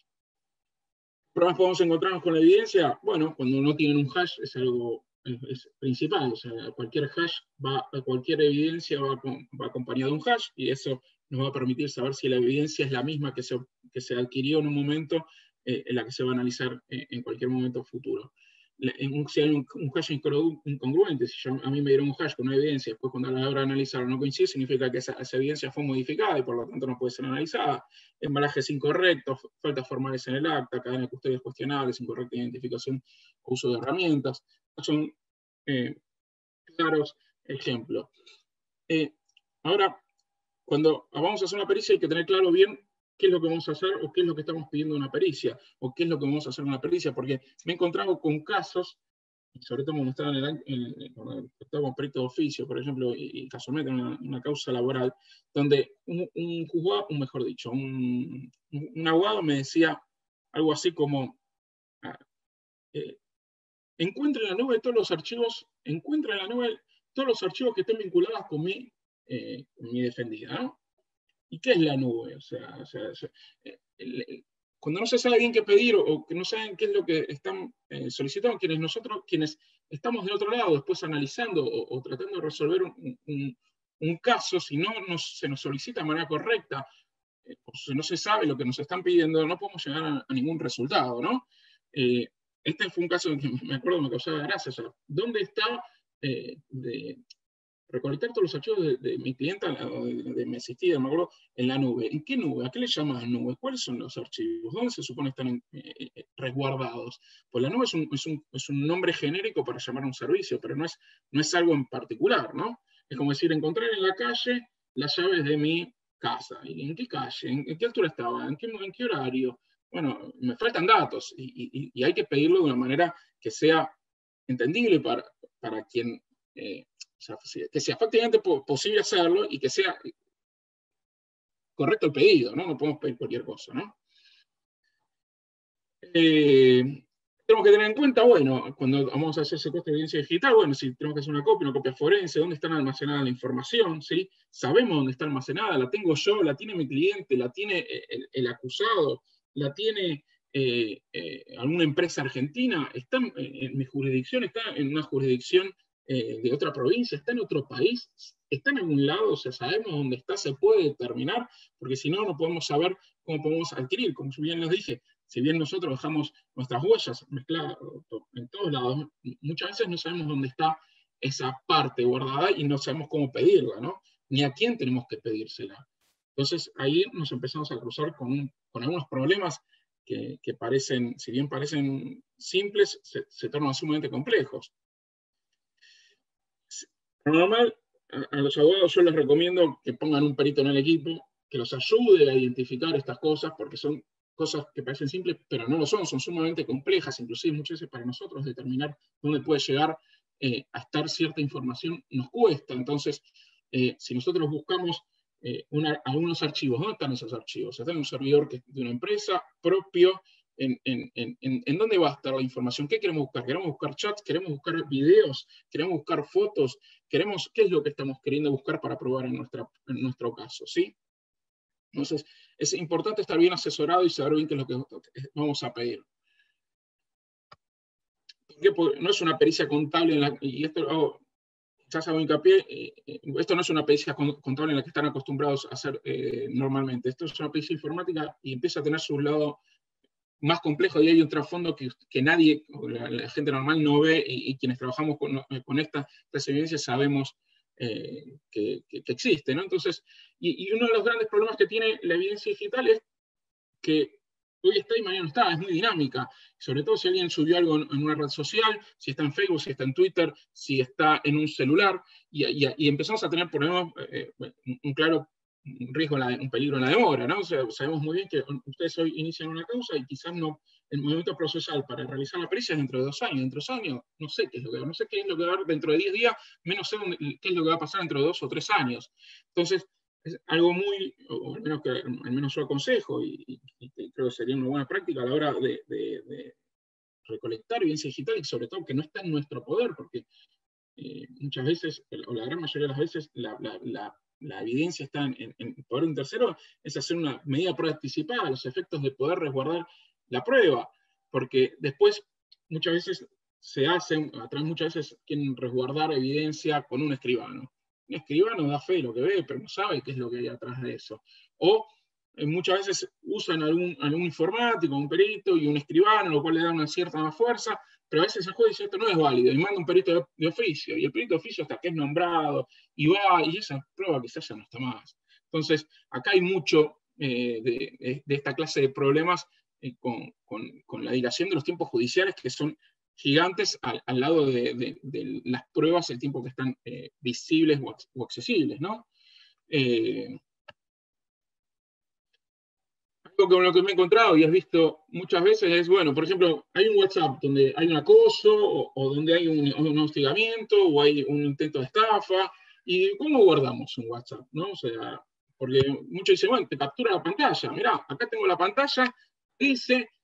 ¿Qué problemas podemos encontrarnos con la evidencia? Bueno, cuando no tienen un hash es algo es, es principal, o sea, cualquier hash, va, cualquier evidencia va, va acompañada de un hash, y eso nos va a permitir saber si la evidencia es la misma que se, que se adquirió en un momento, eh, en la que se va a analizar eh, en cualquier momento futuro. En un, si hay un, un hash incongruente, si yo, a mí me dieron un hash con una evidencia, después cuando a la hora de analizarlo no coincide, significa que esa, esa evidencia fue modificada y por lo tanto no puede ser analizada. Embalajes incorrectos, faltas formales en el acta, cadena de custodias cuestionables, incorrecta identificación o uso de herramientas. Son eh, claros ejemplos. Eh, ahora, cuando vamos a hacer una pericia hay que tener claro bien qué es lo que vamos a hacer o qué es lo que estamos pidiendo en una pericia o qué es lo que vamos a hacer en una pericia, porque me he encontrado con casos, y sobre todo cuando estaba en el, en, cuando estaba como perito de oficio, por ejemplo, y, y casualmente en una, una causa laboral, donde un, un juzgado, o mejor dicho, un, un abogado me decía algo así como, eh, encuentre en la nube todos los archivos, encuentre en la nube todos los archivos que estén vinculados con mi, eh, con mi defendida, ¿no? ¿Y qué es la nube? O sea, o sea, o sea el, el, cuando no se sabe bien qué pedir o, o que no saben qué es lo que están eh, solicitando, quienes nosotros, quienes estamos del otro lado, después analizando o, o tratando de resolver un, un, un caso, si no nos, se nos solicita de manera correcta, eh, o si no se sabe lo que nos están pidiendo, no podemos llegar a, a ningún resultado, ¿no? Eh, este fue un caso que me acuerdo me causaba gracia. O sea, ¿dónde está eh, de recolectar todos los archivos de, de mi clienta o de, de mi asistida, me acuerdo, en la nube? ¿En qué nube? ¿A qué le llamas nube? ¿Cuáles son los archivos? ¿Dónde se supone están en, eh, resguardados? Pues la nube es un, es, un, es un nombre genérico para llamar a un servicio, pero no es, no es algo en particular, ¿no? Es como decir, encontrar en la calle las llaves de mi casa. ¿Y en qué calle? ¿En, en qué altura estaba? ¿En qué, en qué horario? Bueno, me faltan datos y, y, y hay que pedirlo de una manera que sea entendible para, para quien, eh, o sea, que sea efectivamente posible hacerlo y que sea correcto el pedido, ¿no? No podemos pedir cualquier cosa, ¿no? Eh, tenemos que tener en cuenta, bueno, cuando vamos a hacer secuestro de evidencia digital, bueno, si tenemos que hacer una copia, una copia forense, dónde está almacenada la información, ¿sí? Sabemos dónde está almacenada, la tengo yo, la tiene mi cliente, la tiene el, el acusado, la tiene eh, eh, alguna empresa argentina, está en, en mi jurisdicción, está en una jurisdicción eh, de otra provincia, está en otro país, está en algún lado, o sea, sabemos dónde está, se puede determinar, porque si no, no podemos saber cómo podemos adquirir. Como bien les dije, si bien nosotros dejamos nuestras huellas mezcladas en todos lados, muchas veces no sabemos dónde está esa parte guardada y no sabemos cómo pedirla, ¿no? Ni a quién tenemos que pedírsela. Entonces ahí nos empezamos a cruzar con, un, con algunos problemas que, que parecen, si bien parecen simples, se, se tornan sumamente complejos. Por lo normal, a, a los abogados yo les recomiendo que pongan un perito en el equipo, que los ayude a identificar estas cosas, porque son cosas que parecen simples, pero no lo son, son sumamente complejas, inclusive muchas veces para nosotros determinar dónde puede llegar eh, a estar cierta información nos cuesta. Entonces, eh, si nosotros buscamos Eh, una, algunos archivos, ¿dónde están esos archivos? Están en un servidor que, de una empresa propio, en, en, en, en dónde va a estar la información, qué queremos buscar, queremos buscar chats, queremos buscar videos, queremos buscar fotos, queremos, qué es lo que estamos queriendo buscar para probar en, nuestra, en nuestro caso, ¿sí? Entonces, es importante estar bien asesorado y saber bien qué es lo que vamos a pedir. ¿Por qué? Porque no es una pericia contable, en la, y esto oh, quizás hago hincapié, eh, esto no es una pericia contable en la que están acostumbrados a hacer eh, normalmente. Esto es una pericia informática y empieza a tener su lado más complejo y hay un trasfondo que, que nadie, la, la gente normal no ve y, y quienes trabajamos con, con esta clase de evidencia sabemos eh, que, que, que existe, ¿no? Entonces, y, y uno de los grandes problemas que tiene la evidencia digital es que hoy está y mañana no está, es muy dinámica. Sobre todo si alguien subió algo en una red social, si está en Facebook, si está en Twitter, si está en un celular, y, y, y empezamos a tener, por ejemplo, eh, un claro riesgo, un peligro en la demora, ¿no? O sea, sabemos muy bien que ustedes hoy inician una causa y quizás no, el momento procesal para realizar la pericia es dentro de dos años, dentro de dos años, no sé qué es lo que va, no sé qué es lo que va a haber dentro de diez días, menos sé qué es lo que va a pasar dentro de dos o tres años. Entonces, es algo muy, o al menos, que, al menos yo aconsejo, y, y, y creo que sería una buena práctica a la hora de, de, de recolectar evidencia digital, y sobre todo que no está en nuestro poder, porque eh, muchas veces, o la gran mayoría de las veces, la, la, la, la evidencia está en, en, en poder de un tercero, es hacer una medida anticipada a los efectos de poder resguardar la prueba, porque después muchas veces se hacen, atrás muchas veces quieren resguardar evidencia con un escribano. Un escribano da fe de lo que ve, pero no sabe qué es lo que hay atrás de eso. O eh, muchas veces usan algún, algún informático, un perito y un escribano, lo cual le da una cierta más fuerza, pero a veces el juez dice esto no es válido y manda un perito de, de oficio, y el perito de oficio hasta que es nombrado, y va, y esa prueba quizás ya no está más. Entonces, acá hay mucho eh, de, de esta clase de problemas eh, con, con, con la dilación de los tiempos judiciales, que son gigantes al, al lado de, de, de las pruebas, el tiempo que están eh, visibles o, o accesibles, ¿no? Eh, algo con lo que me he encontrado y has visto muchas veces es, bueno, por ejemplo, hay un WhatsApp donde hay un acoso, o, o donde hay un, un hostigamiento, o hay un intento de estafa, y ¿cómo guardamos un WhatsApp? ¿No? O sea, porque muchos dicen, bueno, te captura la pantalla, mirá, acá tengo la pantalla, dice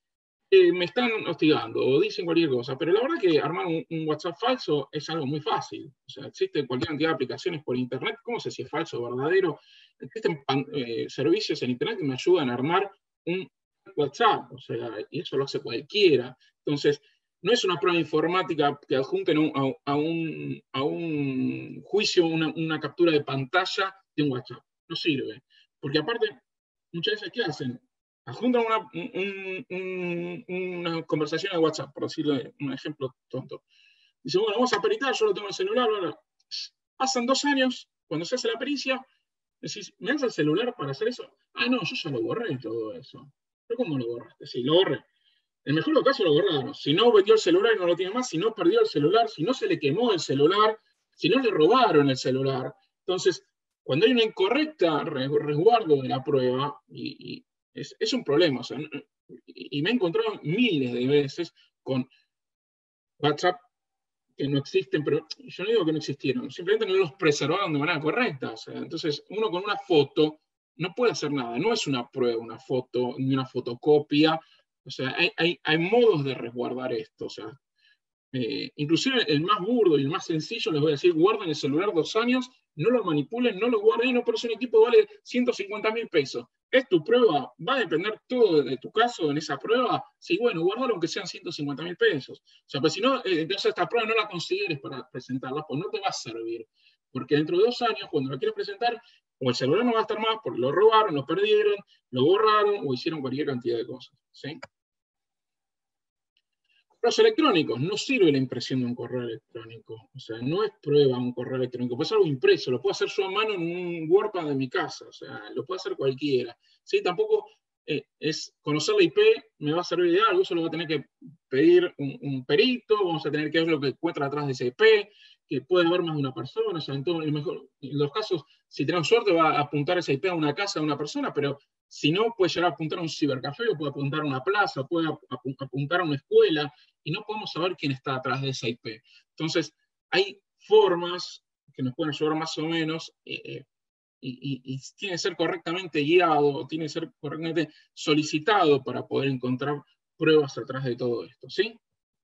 eh, me están hostigando o dicen cualquier cosa, pero la verdad que armar un, un WhatsApp falso es algo muy fácil. O sea, existe cualquier cantidad de aplicaciones por Internet, ¿cómo sé si es falso o verdadero? Existen eh, servicios en Internet que me ayudan a armar un WhatsApp, o sea, y eso lo hace cualquiera. Entonces, no es una prueba informática que adjunten a un, a un, a un juicio una, una captura de pantalla de un WhatsApp. No sirve. Porque aparte, muchas veces, ¿qué hacen? Adjuntan una, un, un, una conversación de WhatsApp, por decirle un ejemplo tonto. Dice, bueno, vamos a peritar, yo lo tengo en el celular. Bla, bla. Pasan dos años, cuando se hace la pericia, decís, ¿me das el celular para hacer eso? Ah, no, yo ya lo borré todo eso. ¿Pero cómo lo borraste? Sí, lo borré. En el mejor de los casos lo borraron. Si no vendió el celular y no lo tiene más, si no perdió el celular, si no se le quemó el celular, si no le robaron el celular. Entonces, cuando hay una incorrecta resguardo de la prueba, y, y es, es un problema. O sea, y, y me he encontrado miles de veces con WhatsApp que no existen, pero yo no digo que no existieron, simplemente no los preservaron de manera correcta. O sea, entonces, uno con una foto no puede hacer nada. No es una prueba, una foto, ni una fotocopia. O sea, hay, hay, hay modos de resguardar esto. O sea, eh, inclusive el más burdo y el más sencillo, les voy a decir, guarden el celular dos años, no lo manipulen, no lo guarden, no, pero si un equipo vale ciento cincuenta mil pesos. ¿Es tu prueba? ¿Va a depender todo de tu caso en esa prueba? Sí, bueno, guardalo aunque sean ciento cincuenta mil pesos. O sea, pues si no, eh, entonces esta prueba no la consideres para presentarla, pues no te va a servir. Porque dentro de dos años, cuando la quieres presentar, o el celular no va a estar más porque lo robaron, lo perdieron, lo borraron o hicieron cualquier cantidad de cosas. ¿Sí? Correos electrónicos, no sirve la impresión de un correo electrónico. O sea, no es prueba un correo electrónico, puede ser algo impreso, lo puedo hacer yo a mano en un WordPad de mi casa, o sea, lo puede hacer cualquiera. ¿Sí? Tampoco eh, es conocer la I P, me va a servir de algo, eso lo va a tener que pedir un, un perito, vamos a tener que ver lo que encuentra atrás de esa I P, que puede haber más de una persona, o sea, en, todo, en, mejor, en los casos, si tenemos suerte, va a apuntar esa I P a una casa de una persona, pero si no, puede llegar a apuntar a un cibercafé, o puede apuntar a una plaza, puede apuntar a una escuela, y no podemos saber quién está atrás de esa I P. Entonces, hay formas que nos pueden ayudar más o menos, eh, y, y, y tiene que ser correctamente guiado, tiene que ser correctamente solicitado para poder encontrar pruebas atrás de todo esto, ¿sí?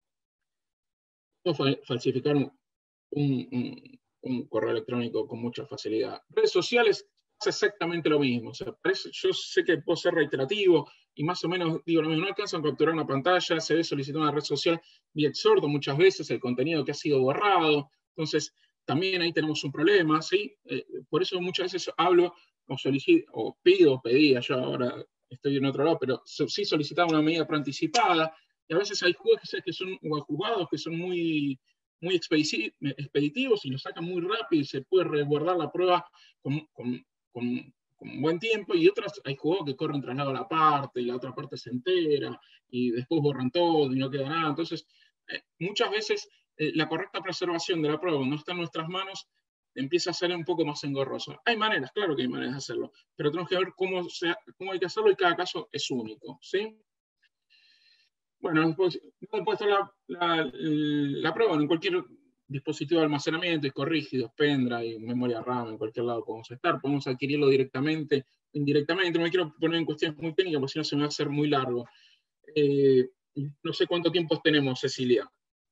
Puedo falsificar un, un, un correo electrónico con mucha facilidad. Redes sociales es exactamente lo mismo. O sea, parece, yo sé que puedo ser reiterativo y más o menos digo lo mismo. No alcanzan a capturar una pantalla, se ve solicitando una red social vía exhorto muchas veces el contenido que ha sido borrado. Entonces, también ahí tenemos un problema, ¿sí? Eh, por eso muchas veces hablo o solicito, o pido, o pedía, yo ahora estoy en otro lado, pero sí solicitaba una medida preanticipada. Y a veces hay jueces que son, o juzgados que son muy, muy expeditivos y lo sacan muy rápido y se puede resguardar la prueba con, con, con, con buen tiempo, y otras hay juzgados que corren traslado a la parte y la otra parte se entera y después borran todo y no queda nada. Entonces, eh, muchas veces eh, la correcta preservación de la prueba cuando está en nuestras manos empieza a ser un poco más engorroso. Hay maneras, claro que hay maneras de hacerlo, pero tenemos que ver cómo, se, cómo hay que hacerlo y cada caso es único, ¿sí? Bueno, después, después está la, la, la prueba en cualquier dispositivo de almacenamiento, disco rígido, pendrive, memoria RAM, en cualquier lado podemos estar, podemos adquirirlo directamente, indirectamente. No me quiero poner en cuestiones muy técnicas porque si no se me va a hacer muy largo. Eh, no sé cuánto tiempo tenemos, Cecilia.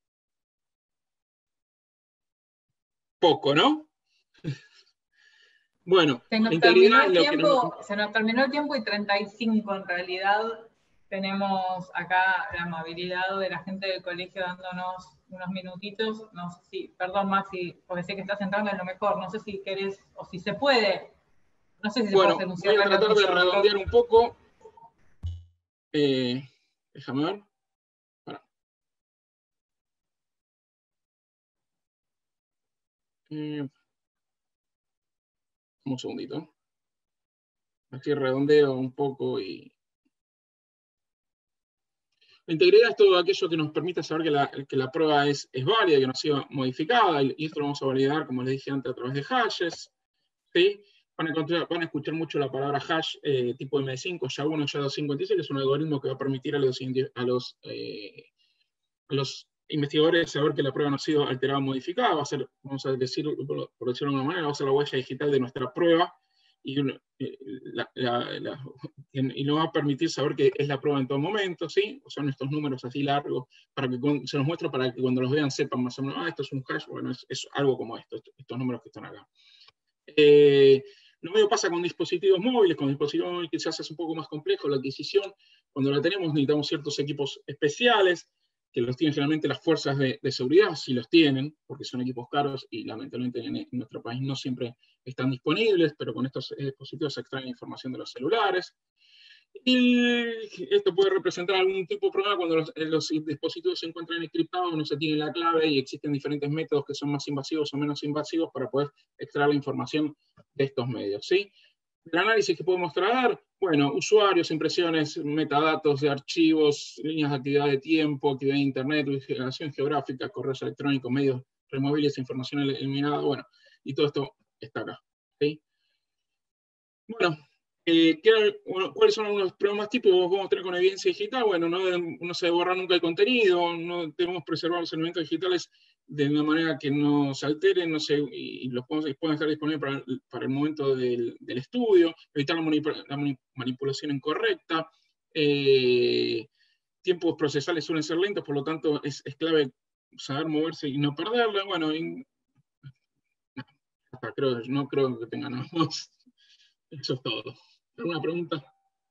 Poco, ¿no? Bueno, se nos, terminó el tiempo, nos... se nos terminó el tiempo y treinta y cinco en realidad. Tenemos acá la amabilidad de la gente del colegio dándonos unos minutitos. No sé si, perdón Maxi, porque sé que estás entrando en lo mejor. No sé si querés o si se puede. No sé si se bueno, puede hacer un cierre. Voy a tratar de redondear un poco. Eh, déjame ver. Para. Eh, un segundito. Aquí redondeo un poco y... La integridad es todo aquello que nos permite saber que la, que la prueba es, es válida, que no ha sido modificada, y esto lo vamos a validar, como les dije antes, a través de hashes. ¿Sí? Van, a encontrar, van a escuchar mucho la palabra hash eh, tipo M D cinco, S H A uno, S H A dos cincuenta y seis, que es un algoritmo que va a permitir a los, a los, eh, a los investigadores saber que la prueba no ha sido alterada o modificada. Va a ser, vamos a decir, por, por decirlo de alguna manera, va a ser la huella digital de nuestra prueba, y, uno, eh, la, la, la, y nos va a permitir saber que es la prueba en todo momento, ¿sí? O son estos números así largos, para que se los muestro para que cuando los vean sepan más o menos, ah, esto es un hash, bueno, es, es algo como esto, estos números que están acá. Eh, lo mismo pasa con dispositivos móviles, con dispositivos móviles quizás es un poco más complejo la adquisición. Cuando la tenemos necesitamos ciertos equipos especiales, que los tienen generalmente las fuerzas de, de seguridad, si los tienen, porque son equipos caros y lamentablemente en, en nuestro país no siempre están disponibles, pero con estos dispositivos se extraen información de los celulares. Y esto puede representar algún tipo de problema cuando los, los dispositivos se encuentran encriptados, no se tiene la clave y existen diferentes métodos que son más invasivos o menos invasivos para poder extraer la información de estos medios, ¿sí? El análisis que podemos traer, bueno, usuarios, impresiones, metadatos de archivos, líneas de actividad de tiempo, actividad de internet, ubicación geográfica, correos electrónicos, medios removibles, información eliminada, bueno, y todo esto está acá, ¿sí? Bueno, eh, ¿qué, bueno, ¿cuáles son algunos problemas típicos que vamos a tener con evidencia digital? Bueno, no, no se borra nunca el contenido, no debemos preservar los elementos digitales de una manera que no se alteren, no se, y los pueden, pueden estar disponibles para, para el momento del, del estudio, evitar la, manipula, la manipulación incorrecta, eh, tiempos procesales suelen ser lentos, por lo tanto es, es clave saber moverse y no perderla. Bueno, y, hasta creo, no creo que tengan nada más. Eso es todo. ¿Alguna pregunta?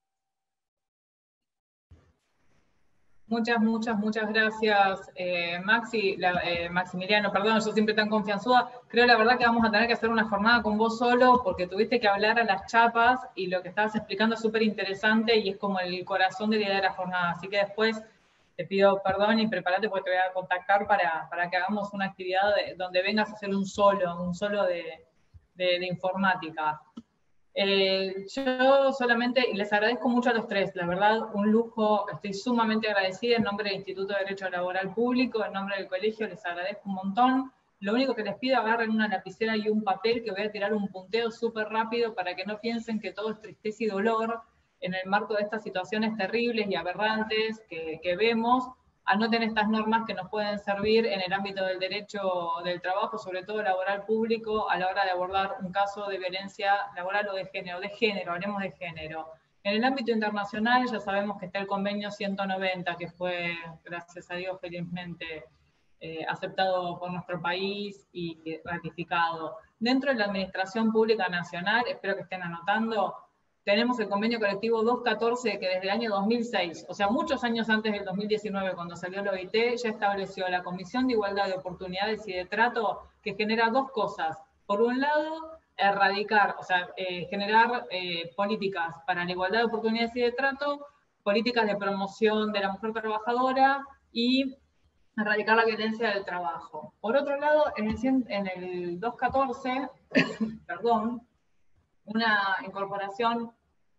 Muchas, muchas, muchas gracias, eh, Maxi, la, eh, Maximiliano, perdón, yo siempre tan confianzuda. Creo la verdad que vamos a tener que hacer una jornada con vos solo, porque tuviste que hablar a las chapas y lo que estabas explicando es súper interesante y es como el corazón de la idea de la jornada. Así que después te pido perdón y prepárate porque te voy a contactar para, para que hagamos una actividad de, donde vengas a hacer un solo, un solo de, de, de informática. Eh, yo solamente les agradezco mucho a los tres, la verdad, un lujo, estoy sumamente agradecida en nombre del Instituto de Derecho Laboral Público, en nombre del colegio, les agradezco un montón. Lo único que les pido, agarren una lapicera y un papel que voy a tirar un punteo súper rápido para que no piensen que todo es tristeza y dolor en el marco de estas situaciones terribles y aberrantes que, que vemos. Anoten estas normas que nos pueden servir en el ámbito del derecho del trabajo, sobre todo laboral público, a la hora de abordar un caso de violencia laboral o de género, de género, hablemos de género. En el ámbito internacional ya sabemos que está el convenio ciento noventa, que fue, gracias a Dios, felizmente eh, aceptado por nuestro país y ratificado. Dentro de la Administración Pública Nacional, espero que estén anotando, tenemos el convenio colectivo doscientos catorce que desde el año dos mil seis, o sea, muchos años antes del dos mil diecinueve, cuando salió el O I T, ya estableció la Comisión de Igualdad de Oportunidades y de Trato, que genera dos cosas. Por un lado, erradicar, o sea, eh, generar eh, políticas para la igualdad de oportunidades y de trato, políticas de promoción de la mujer trabajadora y erradicar la violencia del trabajo. Por otro lado, en el, en el doscientos catorce, perdón, una incorporación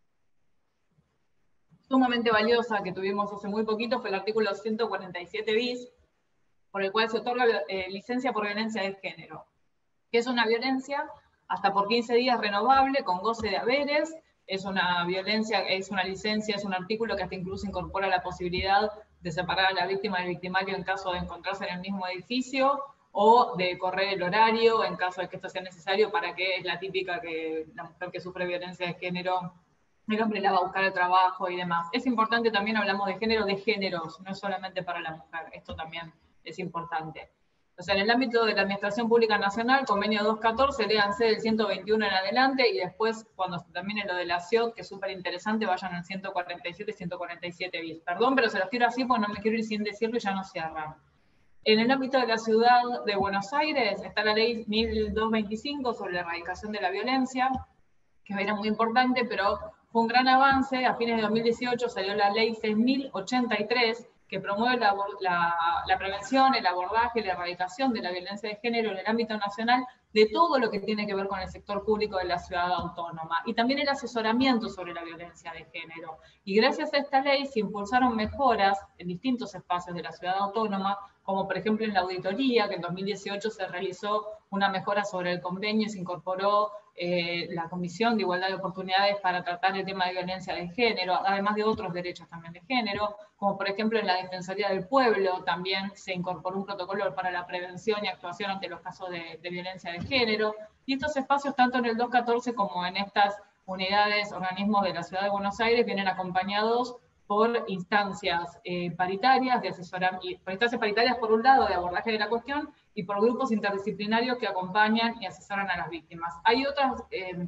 sumamente valiosa que tuvimos hace muy poquito fue el artículo ciento cuarenta y siete bis, por el cual se otorga eh, licencia por violencia de género, que es una violencia hasta por quince días renovable, con goce de haberes, es una violencia, es una licencia, es un artículo que hasta incluso incorpora la posibilidad de separar a la víctima del victimario en caso de encontrarse en el mismo edificio, o de correr el horario en caso de que esto sea necesario, para que es la típica que la mujer que sufre violencia de género, el hombre la va a buscar el trabajo y demás. Es importante también, hablamos de género, de géneros, no es solamente para la mujer, esto también es importante. O sea, en el ámbito de la Administración Pública Nacional, convenio doscientos catorce, léanse del ciento veintiuno en adelante, y después, cuando se termine lo de la C I O T, que es súper interesante, vayan al ciento cuarenta y siete y ciento cuarenta y siete bis. Perdón, pero se los tiro así porque no me quiero ir sin decirlo y ya no cierran. En el ámbito de la ciudad de Buenos Aires está la ley mil doscientos veinticinco sobre la erradicación de la violencia, que era muy importante, pero fue un gran avance. A fines de dos mil dieciocho salió la ley seis mil ochenta y tres, que promueve la, la, la prevención, el abordaje y la erradicación de la violencia de género en el ámbito nacional, de todo lo que tiene que ver con el sector público de la ciudad autónoma, y también el asesoramiento sobre la violencia de género. Y gracias a esta ley se impulsaron mejoras en distintos espacios de la ciudad autónoma, como por ejemplo en la auditoría, que en dos mil dieciocho se realizó una mejora sobre el convenio y se incorporó eh, la Comisión de Igualdad de Oportunidades para tratar el tema de violencia de género, además de otros derechos también de género, como por ejemplo en la Defensoría del Pueblo también se incorporó un protocolo para la prevención y actuación ante los casos de, de violencia de género, y estos espacios, tanto en el doscientos catorce como en estas unidades, organismos de la Ciudad de Buenos Aires, vienen acompañados por instancias eh, paritarias, de asesoramiento, por instancias paritarias por un lado de abordaje de la cuestión, y por grupos interdisciplinarios que acompañan y asesoran a las víctimas. Hay otras, eh,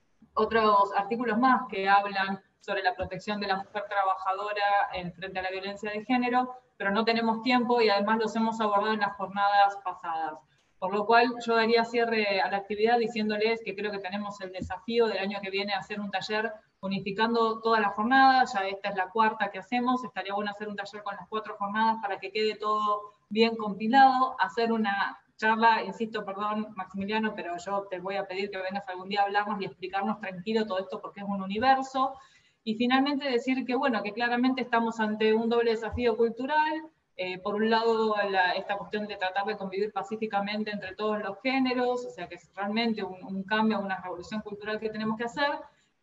otros artículos más que hablan sobre la protección de la mujer trabajadora en frente a la violencia de género, pero no tenemos tiempo y además los hemos abordado en las jornadas pasadas. Por lo cual yo daría cierre a la actividad diciéndoles que creo que tenemos el desafío del año que viene hacer un taller unificando todas las jornadas, ya esta es la cuarta que hacemos, estaría bueno hacer un taller con las cuatro jornadas para que quede todo bien compilado, hacer una charla, insisto, perdón Maximiliano, pero yo te voy a pedir que vengas algún día a hablarnos y explicarnos tranquilo todo esto porque es un universo, y finalmente decir que bueno, que claramente estamos ante un doble desafío cultural. Eh, por un lado, la, esta cuestión de tratar de convivir pacíficamente entre todos los géneros, o sea que es realmente un, un cambio, una revolución cultural que tenemos que hacer,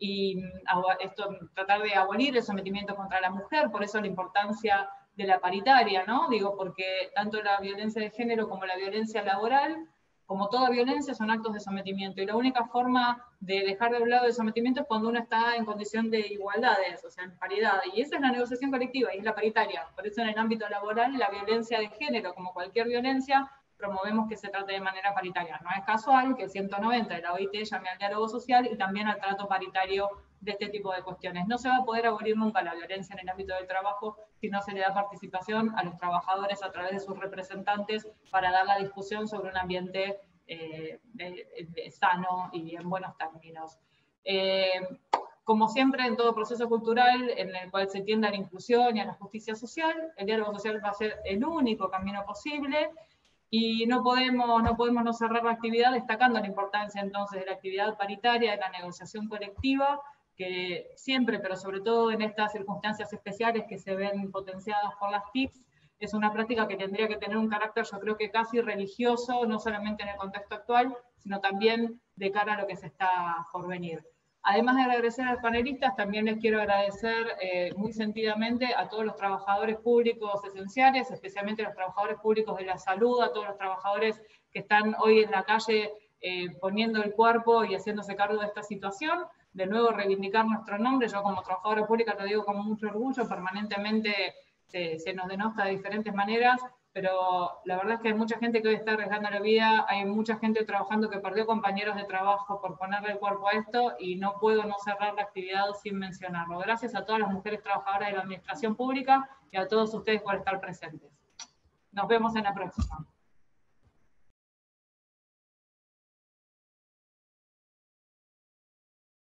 y esto, tratar de abolir el sometimiento contra la mujer, por eso la importancia de la paritaria, ¿no? Digo, porque tanto la violencia de género como la violencia laboral, como toda violencia, son actos de sometimiento, y la única forma de dejar de un lado el sometimiento es cuando uno está en condición de igualdades, o sea, en paridad, y esa es la negociación colectiva, y es la paritaria. Por eso en el ámbito laboral, la violencia de género, como cualquier violencia, promovemos que se trate de manera paritaria. No es casual que el ciento noventa de la O I T llame al diálogo social y también al trato paritario de este tipo de cuestiones. No se va a poder abolir nunca la violencia en el ámbito del trabajo si no se le da participación a los trabajadores a través de sus representantes para dar la discusión sobre un ambiente eh, de, de sano y en buenos términos. Eh, como siempre en todo proceso cultural en el cual se tiende a la inclusión y a la justicia social, el diálogo social va a ser el único camino posible. Y no podemos, no podemos no cerrar la actividad destacando la importancia entonces de la actividad paritaria, de la negociación colectiva, que siempre, pero sobre todo en estas circunstancias especiales que se ven potenciadas por las T I Cs, es una práctica que tendría que tener un carácter, yo creo que casi religioso, no solamente en el contexto actual, sino también de cara a lo que se está por venir. Además de agradecer a los panelistas, también les quiero agradecer eh, muy sentidamente a todos los trabajadores públicos esenciales, especialmente a los trabajadores públicos de la salud, a todos los trabajadores que están hoy en la calle eh, poniendo el cuerpo y haciéndose cargo de esta situación. De nuevo, reivindicar nuestro nombre. Yo como trabajadora pública lo digo con mucho orgullo, permanentemente se, se nos denota de diferentes maneras, pero la verdad es que hay mucha gente que hoy está arriesgando la vida, hay mucha gente trabajando que perdió compañeros de trabajo por ponerle el cuerpo a esto, y no puedo no cerrar la actividad sin mencionarlo. Gracias a todas las mujeres trabajadoras de la administración pública y a todos ustedes por estar presentes. Nos vemos en la próxima.